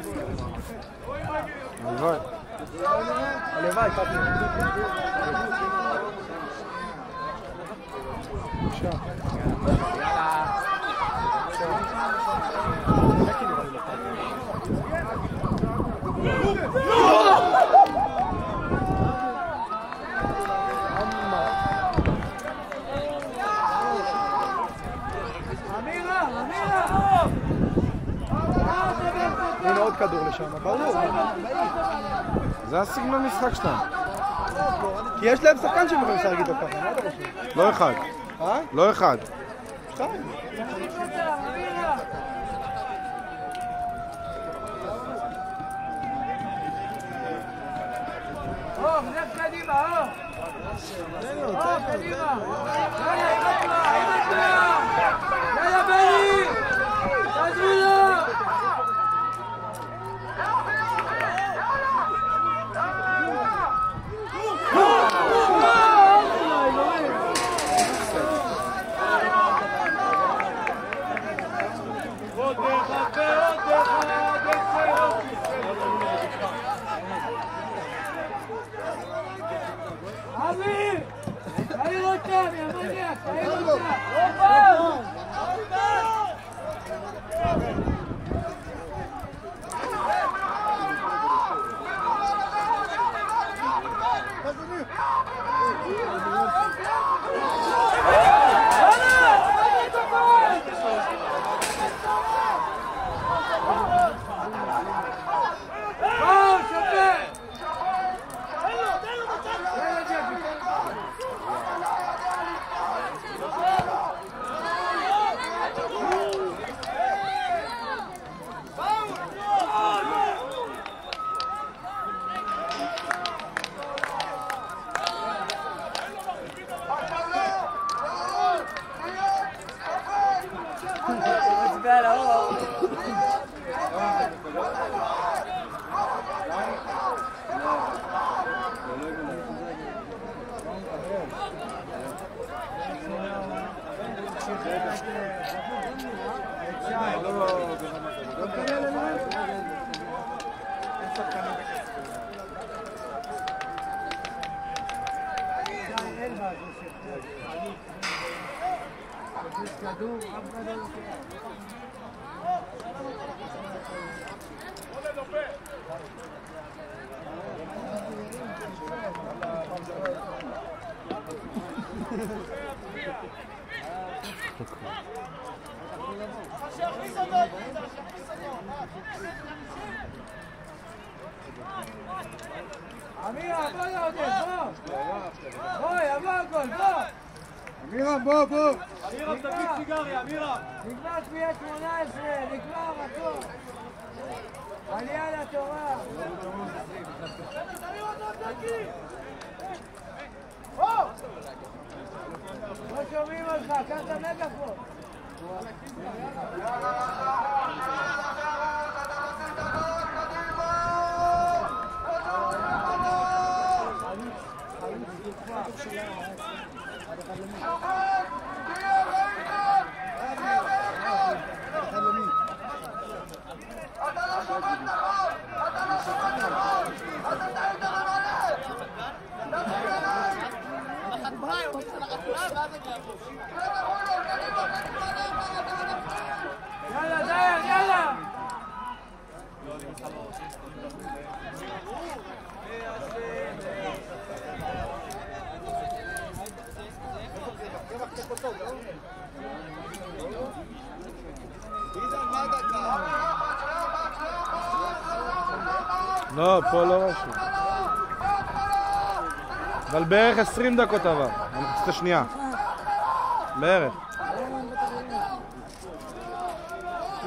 הלוואי. הלוואי, קטי. בבקשה. הנה עוד כדור לשם, ברור. זה הסגנון משחק שלהם. כי יש להם שחקן שהם יכולים לשחק איתו ככה, מה אתה חושב? לא אחד. אה? לא אחד. שתיים. אור, נף קדימה, אור. אור, קדימה. יאללה, עם התנועה, עם התנועה. יאללה, בני. תעזרו לו. אבי! תעיר אותם, יא מניאק, תעיר אותם! אמירה, בוא לעודד, בוא! בוא, יבוא הכל, בוא! אמירה, בוא, בוא! אמירה, תגיד סיגריה, אמירה! נגמר תביעה שמונה עשרה, נגמר הכל! עלייה לתורה! לא שומעים אותך, קח את המגפון! יאללה, דיין, יאללה! לא, פה לא רשום. אבל בערך עשרים דקות עבר, במחצית השנייה. בערך.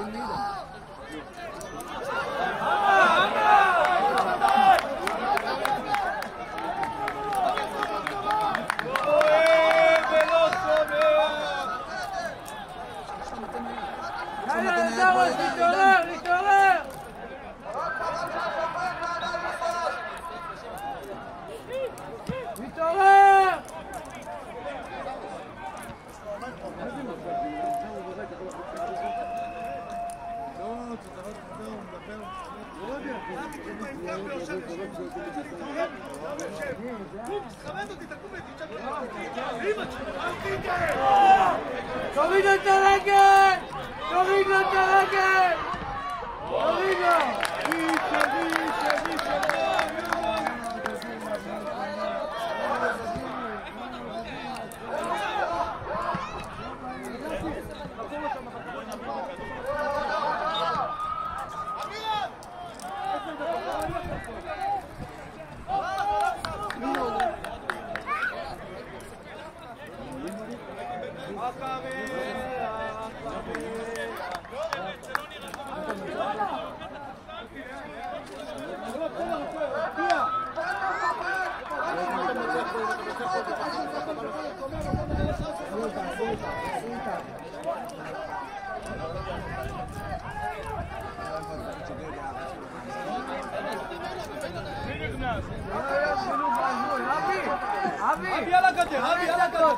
תוריד לו את הרגל! תוריד לו את הרגל! תוריד לו! אבי על הגדר, אבי על הגדר.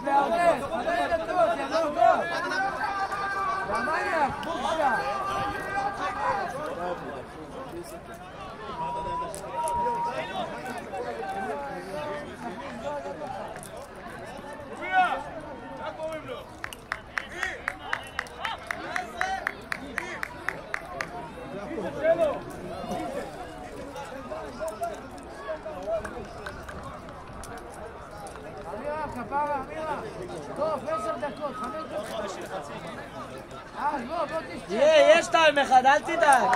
כפרה, אמירה. טוב, עשר דקות, חמש דקות. אה, בוא, בוא תשתה. יש שתיים אחד, אל תדאג.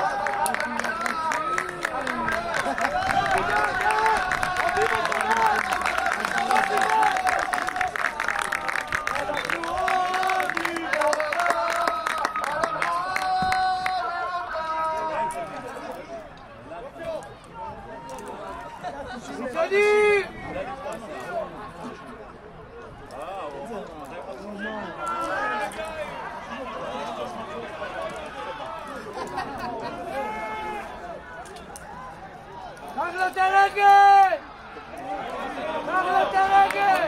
קח לו את הרגל! קח לו את הרגל!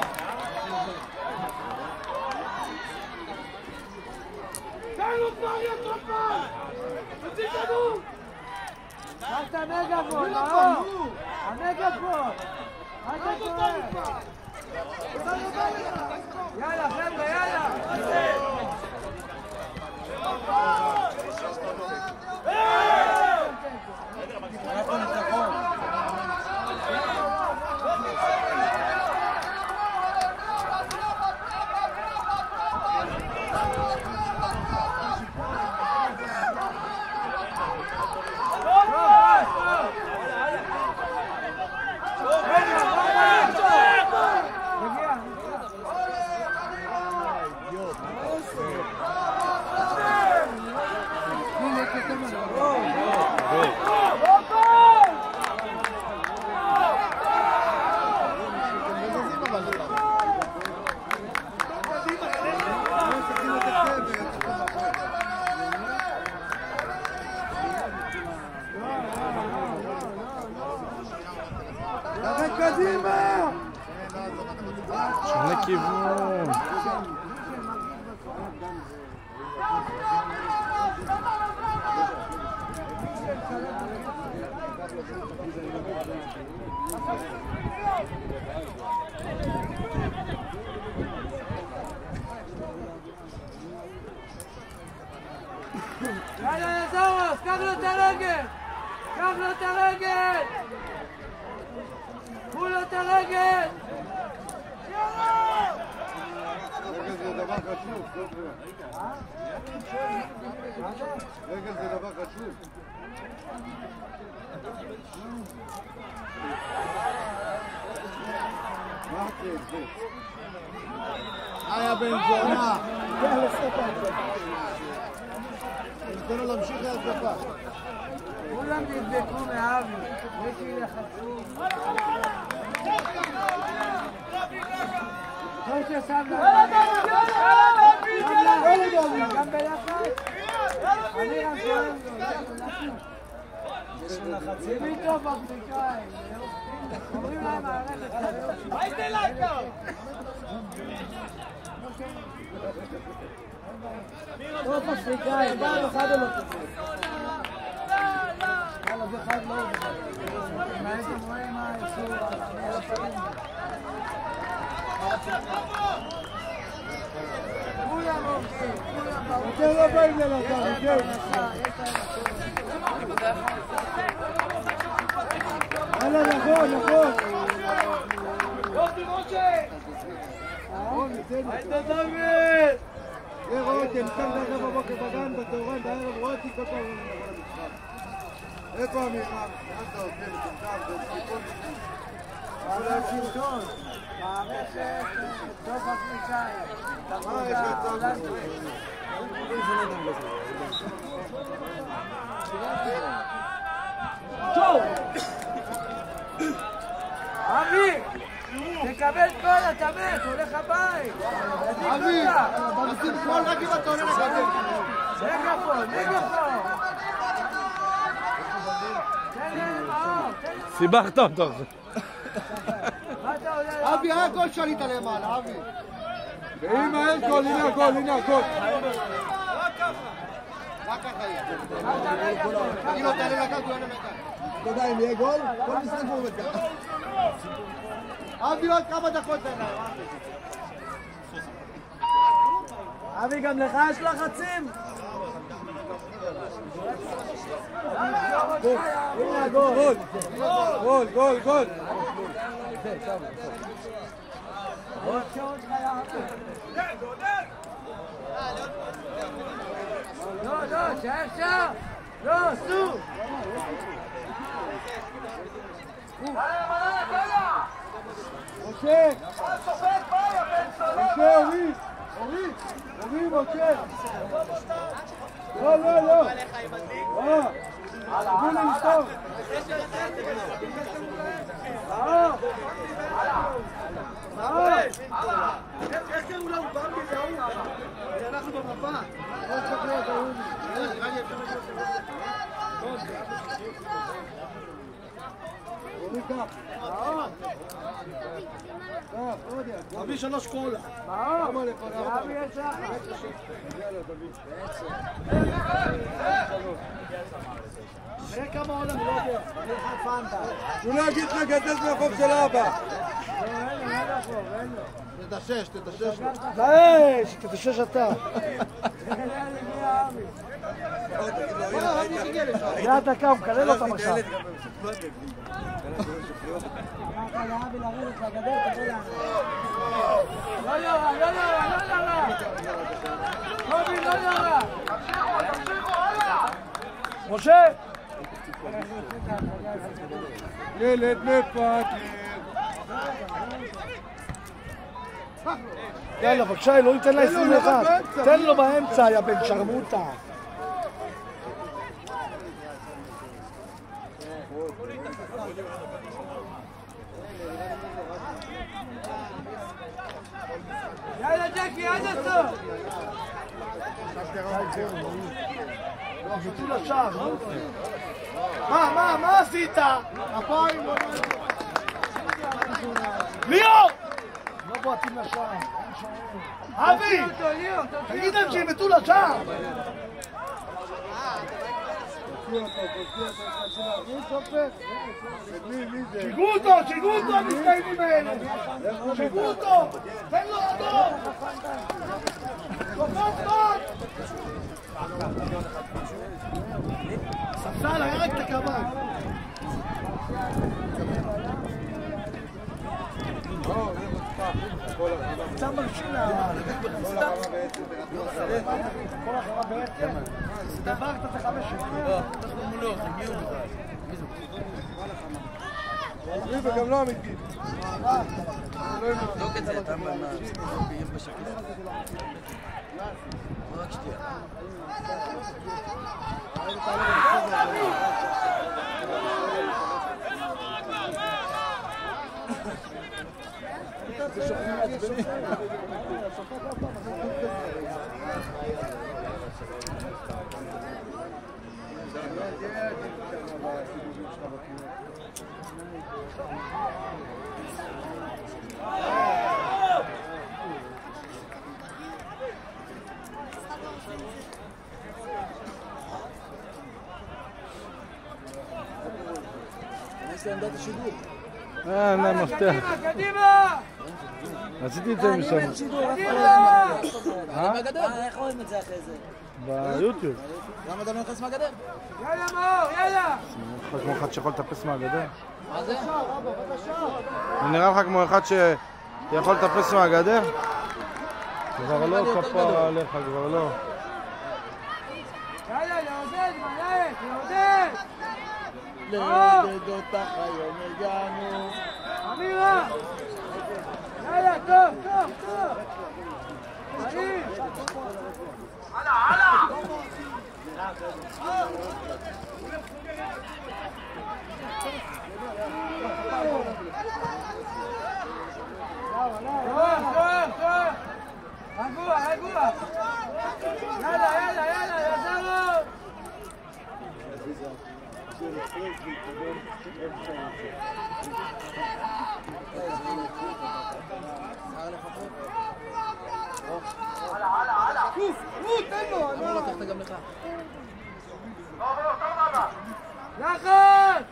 תן לו כבר יטרפה! תוציא כדור! קח את המגפון, מאור! המגפון! אל תתקורא! יאללה חבר'ה, יאללה! שונה כיוון. יאללה יזרוס, קח לו את הרגל! קח לו את הרגל! קחו לו את הרגל! רגל זה דבר חשוב, חבר'ה. רגל זה דבר חשוב. מה זה? היה בן זונה. ניתן לו להמשיך להתקפה. כולם נדבקו מאבי. יש לי לחצים. חושה סבלה. גם בלחץ. אני רשום. יש לו לחצים. מי טוב בבדיקאים. אומרים להם מערכת. הייתי לקו! טוב מפריקאי, פעם אחד או לא תצא. יאללה, זה חייב לא עובד. מה הייתם רואים מה האיסור? כולם עובדים, כולם ברור. אתם לא באים ללגן, כן. הלאה, נכון, נכון. יופי, משה! היית דוד! זה רותם, סתם דרך בבוקר בגן, בצהריים, בערב, רותי כל פעם. איפה אמירם? לאן אתה עושה לצמצם? זה סיפור. אבל השלטון, מערכת, סוף אפריקאי. מה יש לצד? טוב! אבי! תקבל קול, אתה מת, הולך הבית! אבי! אתה משים קול רק אם אתה עולה לקדם. מגפון, מגפון! תן לי, מאור, תן לי. סיבכת אותו. מה אתה עולה? אבי, היה קול שליט למעלה, אבי. ואם אין קול, הנה הקול, הנה הקול. רק ככה יהיה. אם לא תעלה לקו, הוא יעלה לקו. אתה יודע, אם יהיה גול, כל משחק הוא עובד ככה. אבי, עוד כמה דקות תן להם, אבי. אבי, גם לך יש לחצים? גול, גול, גול, גול. לא, לא, שער שער! לא, סו! משה! משה, אורי! אורי! אורי, משה! לא, לא, לא! לא! תביא לי לסתור! לא! לא! איך קראו לנו במבי והוא? אנחנו במפה! לא צריך להיות ההוא! נראה לי אפשר להיות אורי קח! אבי שלוש קולה. מה? אבי יש לך. תראה כמה עולה, אני לא יודע. הוא לא יגיד לך גדל מהחוב של אבא. תתשש, תתשש לו. תתשש, תתשש אתה. זה אתה קם, קלל אותם עכשיו. לא יורה, לא יורה, לא יורה! קובי, לא יורה! משה! ילד מפגר. יאללה, בבקשה, לא ניתן לה עשרים ואחת. תן לו באמצע, יא בן שרמוטה. יאללה ג'קי, עד הסוף! ביטול השער, לא? מה, מה, מה עשית? הפעם לא... ליאור! לא בועטים לשער. אבי! תגיד להם שיבטאו לשער! שיגעו אותו, שיגעו אותו המסתיינים האלה! שיגעו אותו! תן לו אדום! סופות זמן! ספסל, היה רק את הקבל. קצת מרשים לה... כל החמה בעצם. כל החמה בעצם. דברת את החמש שנים. לא, אנחנו מולו, תגיעו בכלל. אומרים וגם לא אמיתי. תבדוק את זה, אתה מה... ביים בשקט. רק שתהיה. אין להם מפתח. קדימה, קדימה! עשיתי את זה משם. איך רואים את זה אחרי זה? ביוטיוב. למה אתה לא נכנס מהגדר? יאללה מאור, יאללה! נראה לך כמו אחד שיכול לטפס מהגדר? מה זה? זה נראה לך כמו אחד שיכול לטפס מהגדר? כבר לא, כפרה עליך, כבר לא. יאללה, לעודד, מלאק, לעודד! לעודד אותך היום הגענו. אמירה! יאללה, טוב, טוב, טוב! מהיר! הלאה, הלאה! רגוע, רגוע! יאללה, יאללה, יאללה, יזרו! הלאה, הלאה, הלאה! קוף, קוף, תן לו! למה לקחת גם לך? לחץ!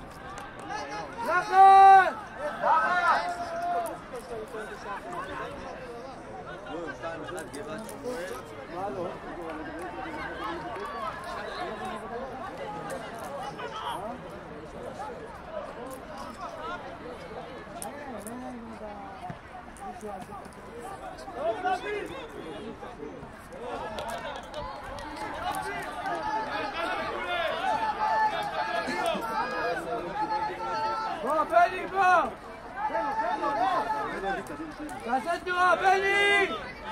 לחץ! בוא, בני, בוא! תעשה תנועה, בני!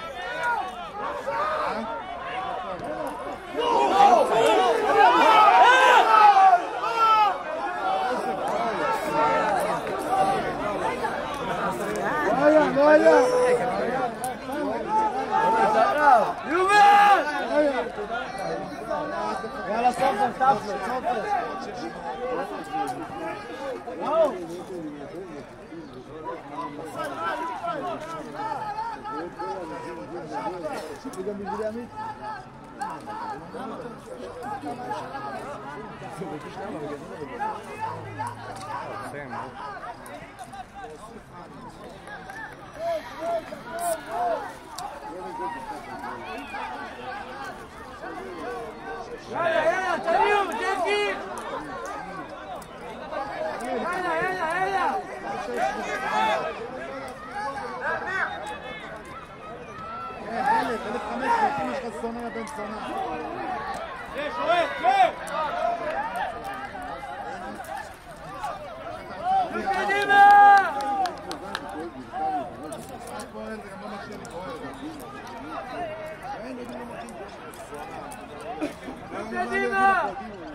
לא היה! יובל! יאללה, סופר, סופר, סופר. וגם בשבילי עמית? יאללה, יאללה, תניעו, תקי! יאללה, יאללה, יאללה! אלף, אלף חמש מאות, יש לך סונה בן סונה. יש, רואה, כן! קדימה! קדימה!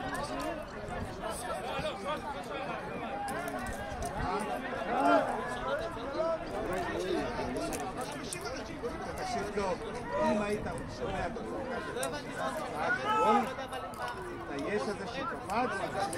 תקשיב טוב, אם היית שומע את היש הזה שקפץ,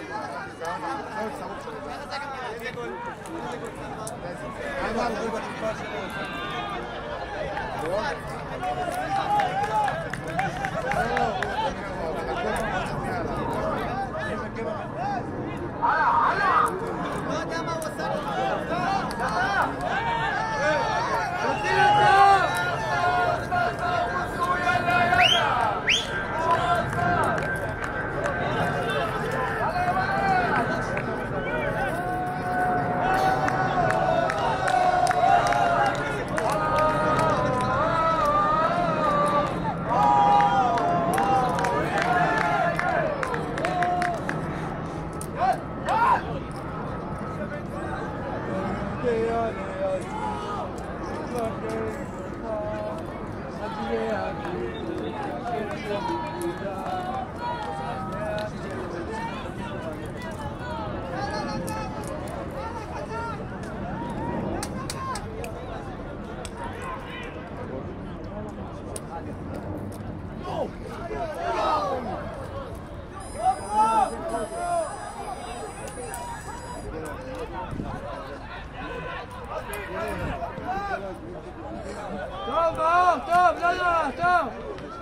טוב, מאור, טוב, לא נורא, טוב!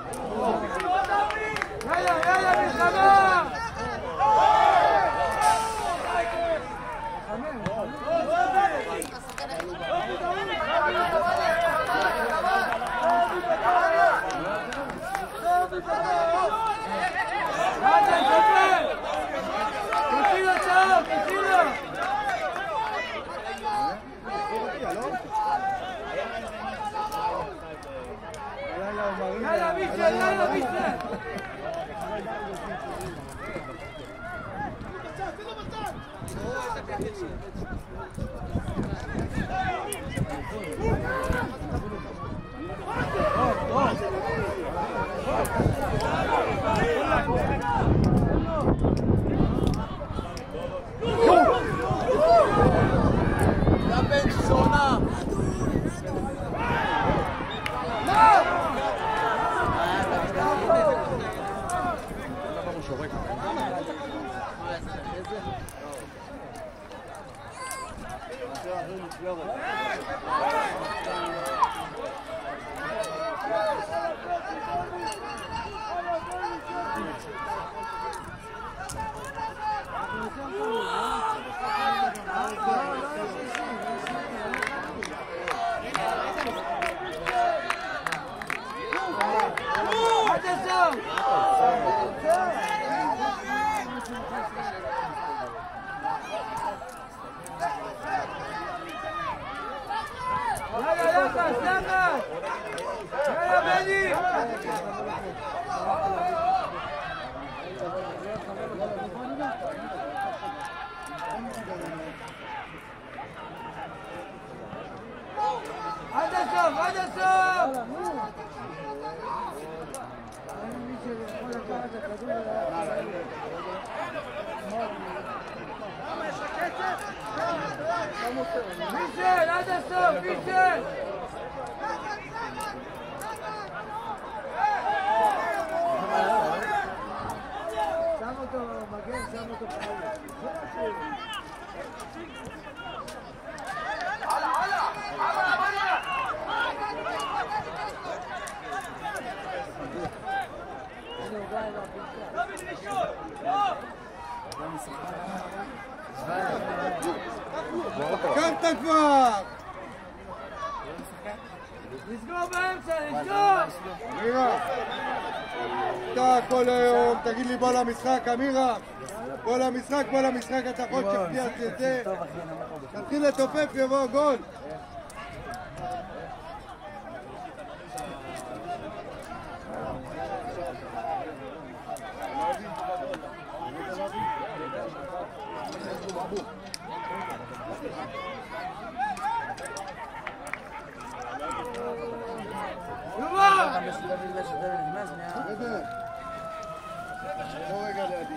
יאללה, יאללה, מלחמה! יאללה מישל, יאללה מישל! עד הסוף, עד הסוף! מישל, עד הסוף, מישל! שם אותו מגן, שם אותו פעם. קמת כבר! לסגור באמצע, לסגור! אמירה! אתה כל היום, תגיד לי בוא למשחק, אמירה! בוא למשחק, בוא למשחק, אתה יכול שפתיע תצא! תתחיל לתופף, יבוא גול! בוא רגע לידי.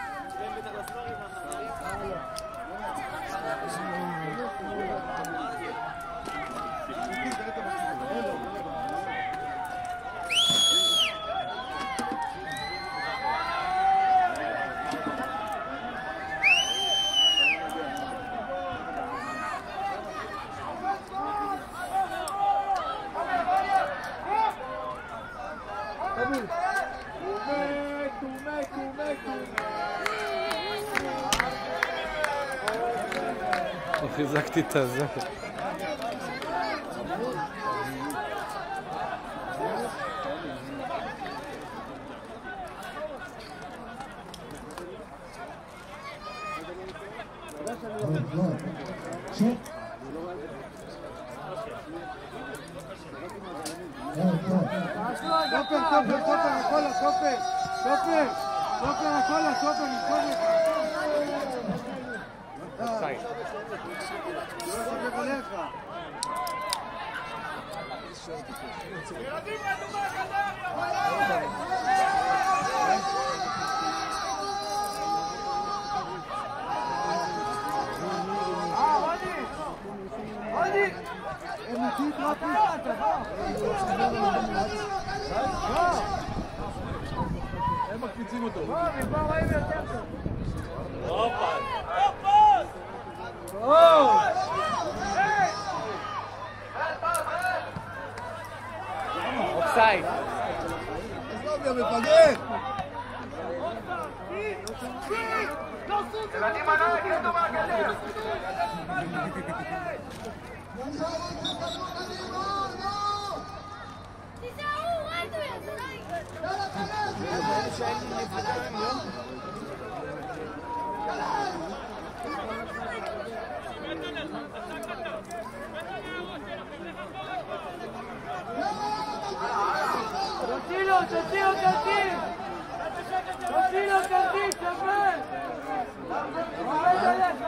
חיזקתי את הזה. סופר, סופר, סופר, הכל, סופר, סופר, סופר, הכל, סופר, נסופר. סופר, סופר עליך. ילדים לנו מהחדר, עודי! הם נתית רק הם מקפיצים אותו. בוא, מפה רואים יותר טוב. הופה! הופה! אופסייד. עזוב, יא מפגר! ילדים עליי, ירדו מהגדר! תוציא לו כרטיס! תוציא לו כרטיס, יפה! עומד עליך!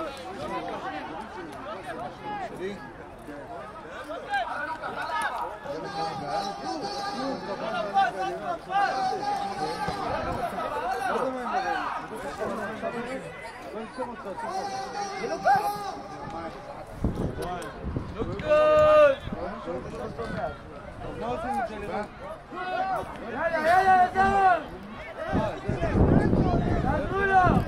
יאללה, יאללה, יאללה! תעזרו לו!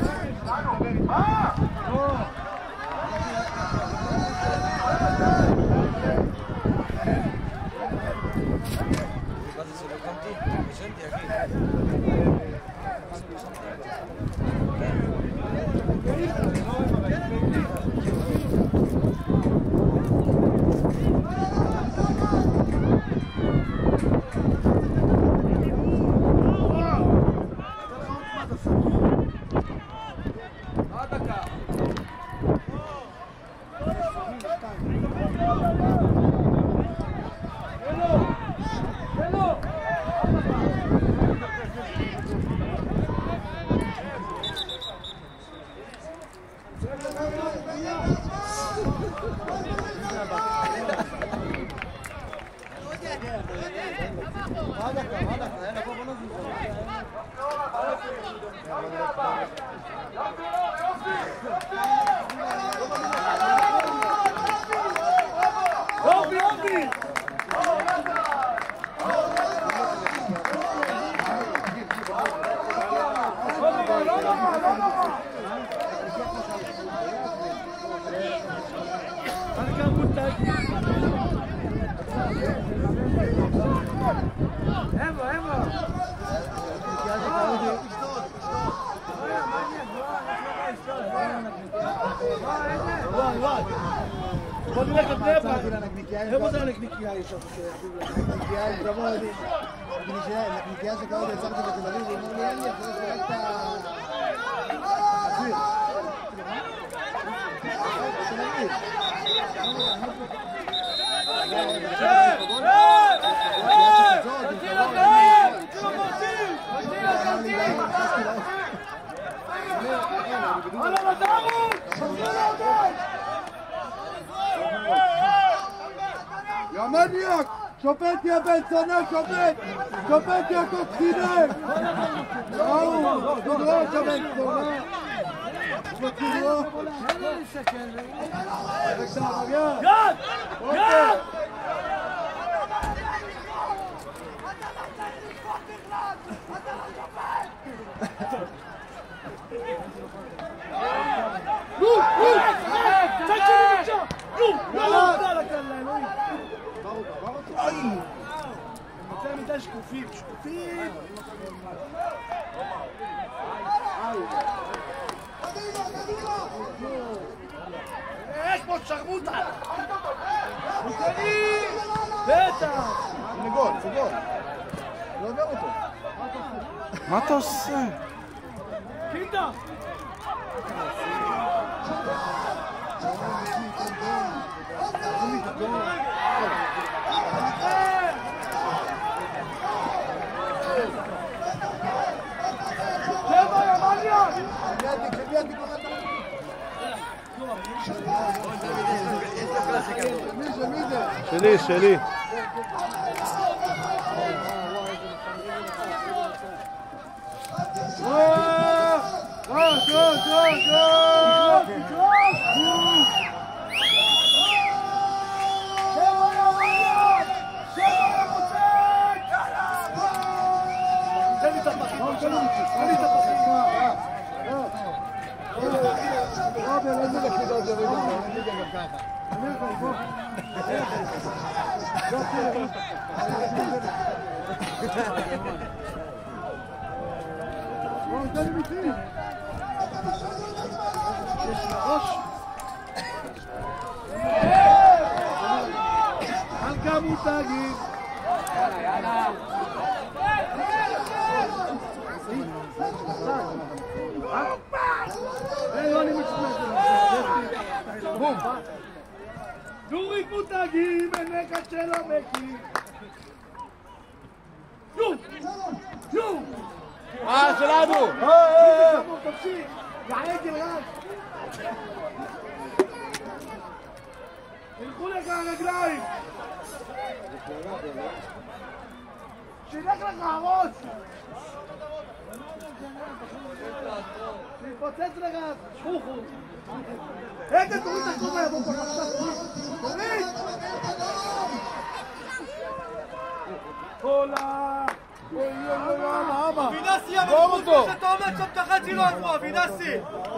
איפה זה הנקניקייה יש שם? נקניקייה, אני לא יודעים. נקניקייה שקראו לי, יצרתי בתל אביב, ואומר לי, אין לי, אחרי זה רק את ה... אוויר. יא מניאק! שופט יא בן זונה, שופט! שופט יא קוקסינר! ראו! תדרו שופט זונה! תדרו! יד! יד! נו! נו! תקשיב בבקשה! נו! יאללה! אוי! יותר מדי שקופים, שקופים! יש פה שרמוטה! בטח! הנה גול, זה גול! לא עובר אותו! מה אתה עושה? קינדה! שלי, שלי. חלקה מותגים דורית מותגים, עינך של המקי אה, שלנו! תמשיך! יעגל רק! ילכו לך הרגליים! שילך לך הראש! שיפוצץ לך שחוכו! איזה תוריד את הכובע יבוא פה עכשיו! תוריד! קולה! אוי אוי אוי אבא! אבינסי המחוץ שאתה עומד שם את החצי לא עברו, אבינסי!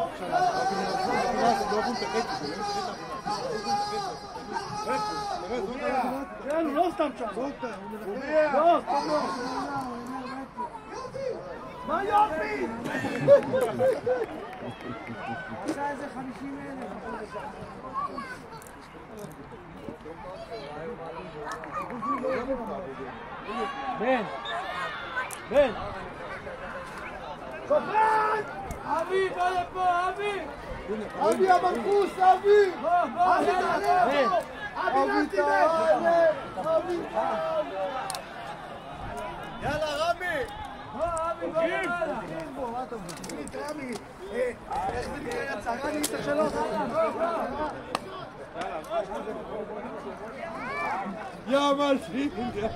כן, הוא לא סתם שם! לא, סתם לא! מה יופי? עשה איזה חמישים אלף. בן! בן! שופט! אבי, בוא לפה, אבי! אבי המנחוס, אבי! אבי תעלה! אבי תעלה! אבי תעלה! יאללה, רמי! בוא, אבי, בוא למעלה! בוא, מה אתה מבין? רמי, איך זה נקרא הצהרה לי את השלוש? יא מלשי!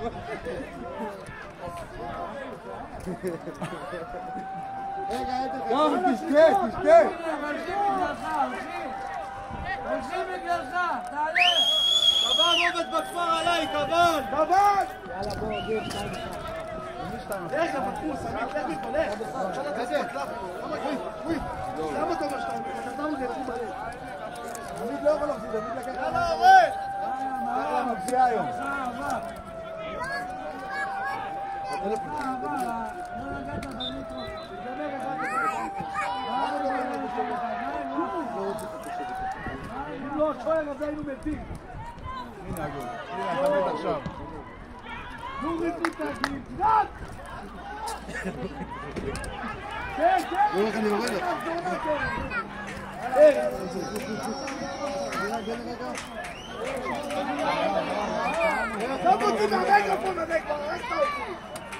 גם תשתה, תשתה! הולכים בגללך, תעלה! קבן עובד בכפר עליי, קבן! קבן! יאללה בוא, גיל, שתיים אחד. רגע, מפוס, אני אתלך מפה, לך! אפשר לצאת בקלף. אוי, אוי, למה אתה אומר שאתה אומר? אתה אומר לי, עמית לא יכול להחזיר, עמית לקח... יאללה, אורן! יאללה, מפסיע היום. אם לא השוער הזה היינו מתים. הנה הגול, הנה אתה מת עכשיו. נו ריפית תגיד, רק! כן, כן! לא איך אני יורד לך. אתה מוציא מהמיקרופון הזה כבר, הרגת אותי!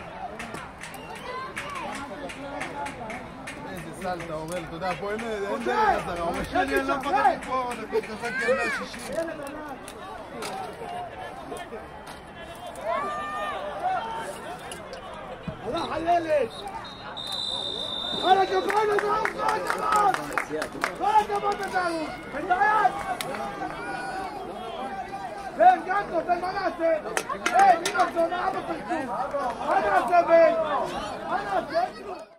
איזה סל אתה אומר, אתה יודע, פה אין דרך חזרה, הוא אומר שלי אני לא פתחתי פה, אתה תחזקתי על מאה שישים. הלך הילד! כל הכבוד לדרוש, כל הכבוד! כל הכבוד לדרוש! אין בעיה! בן, גנטו, בן, מה נעשה? בן, הנה זונה, אבא תרצו! מה נעשה, בן? מה נעשה?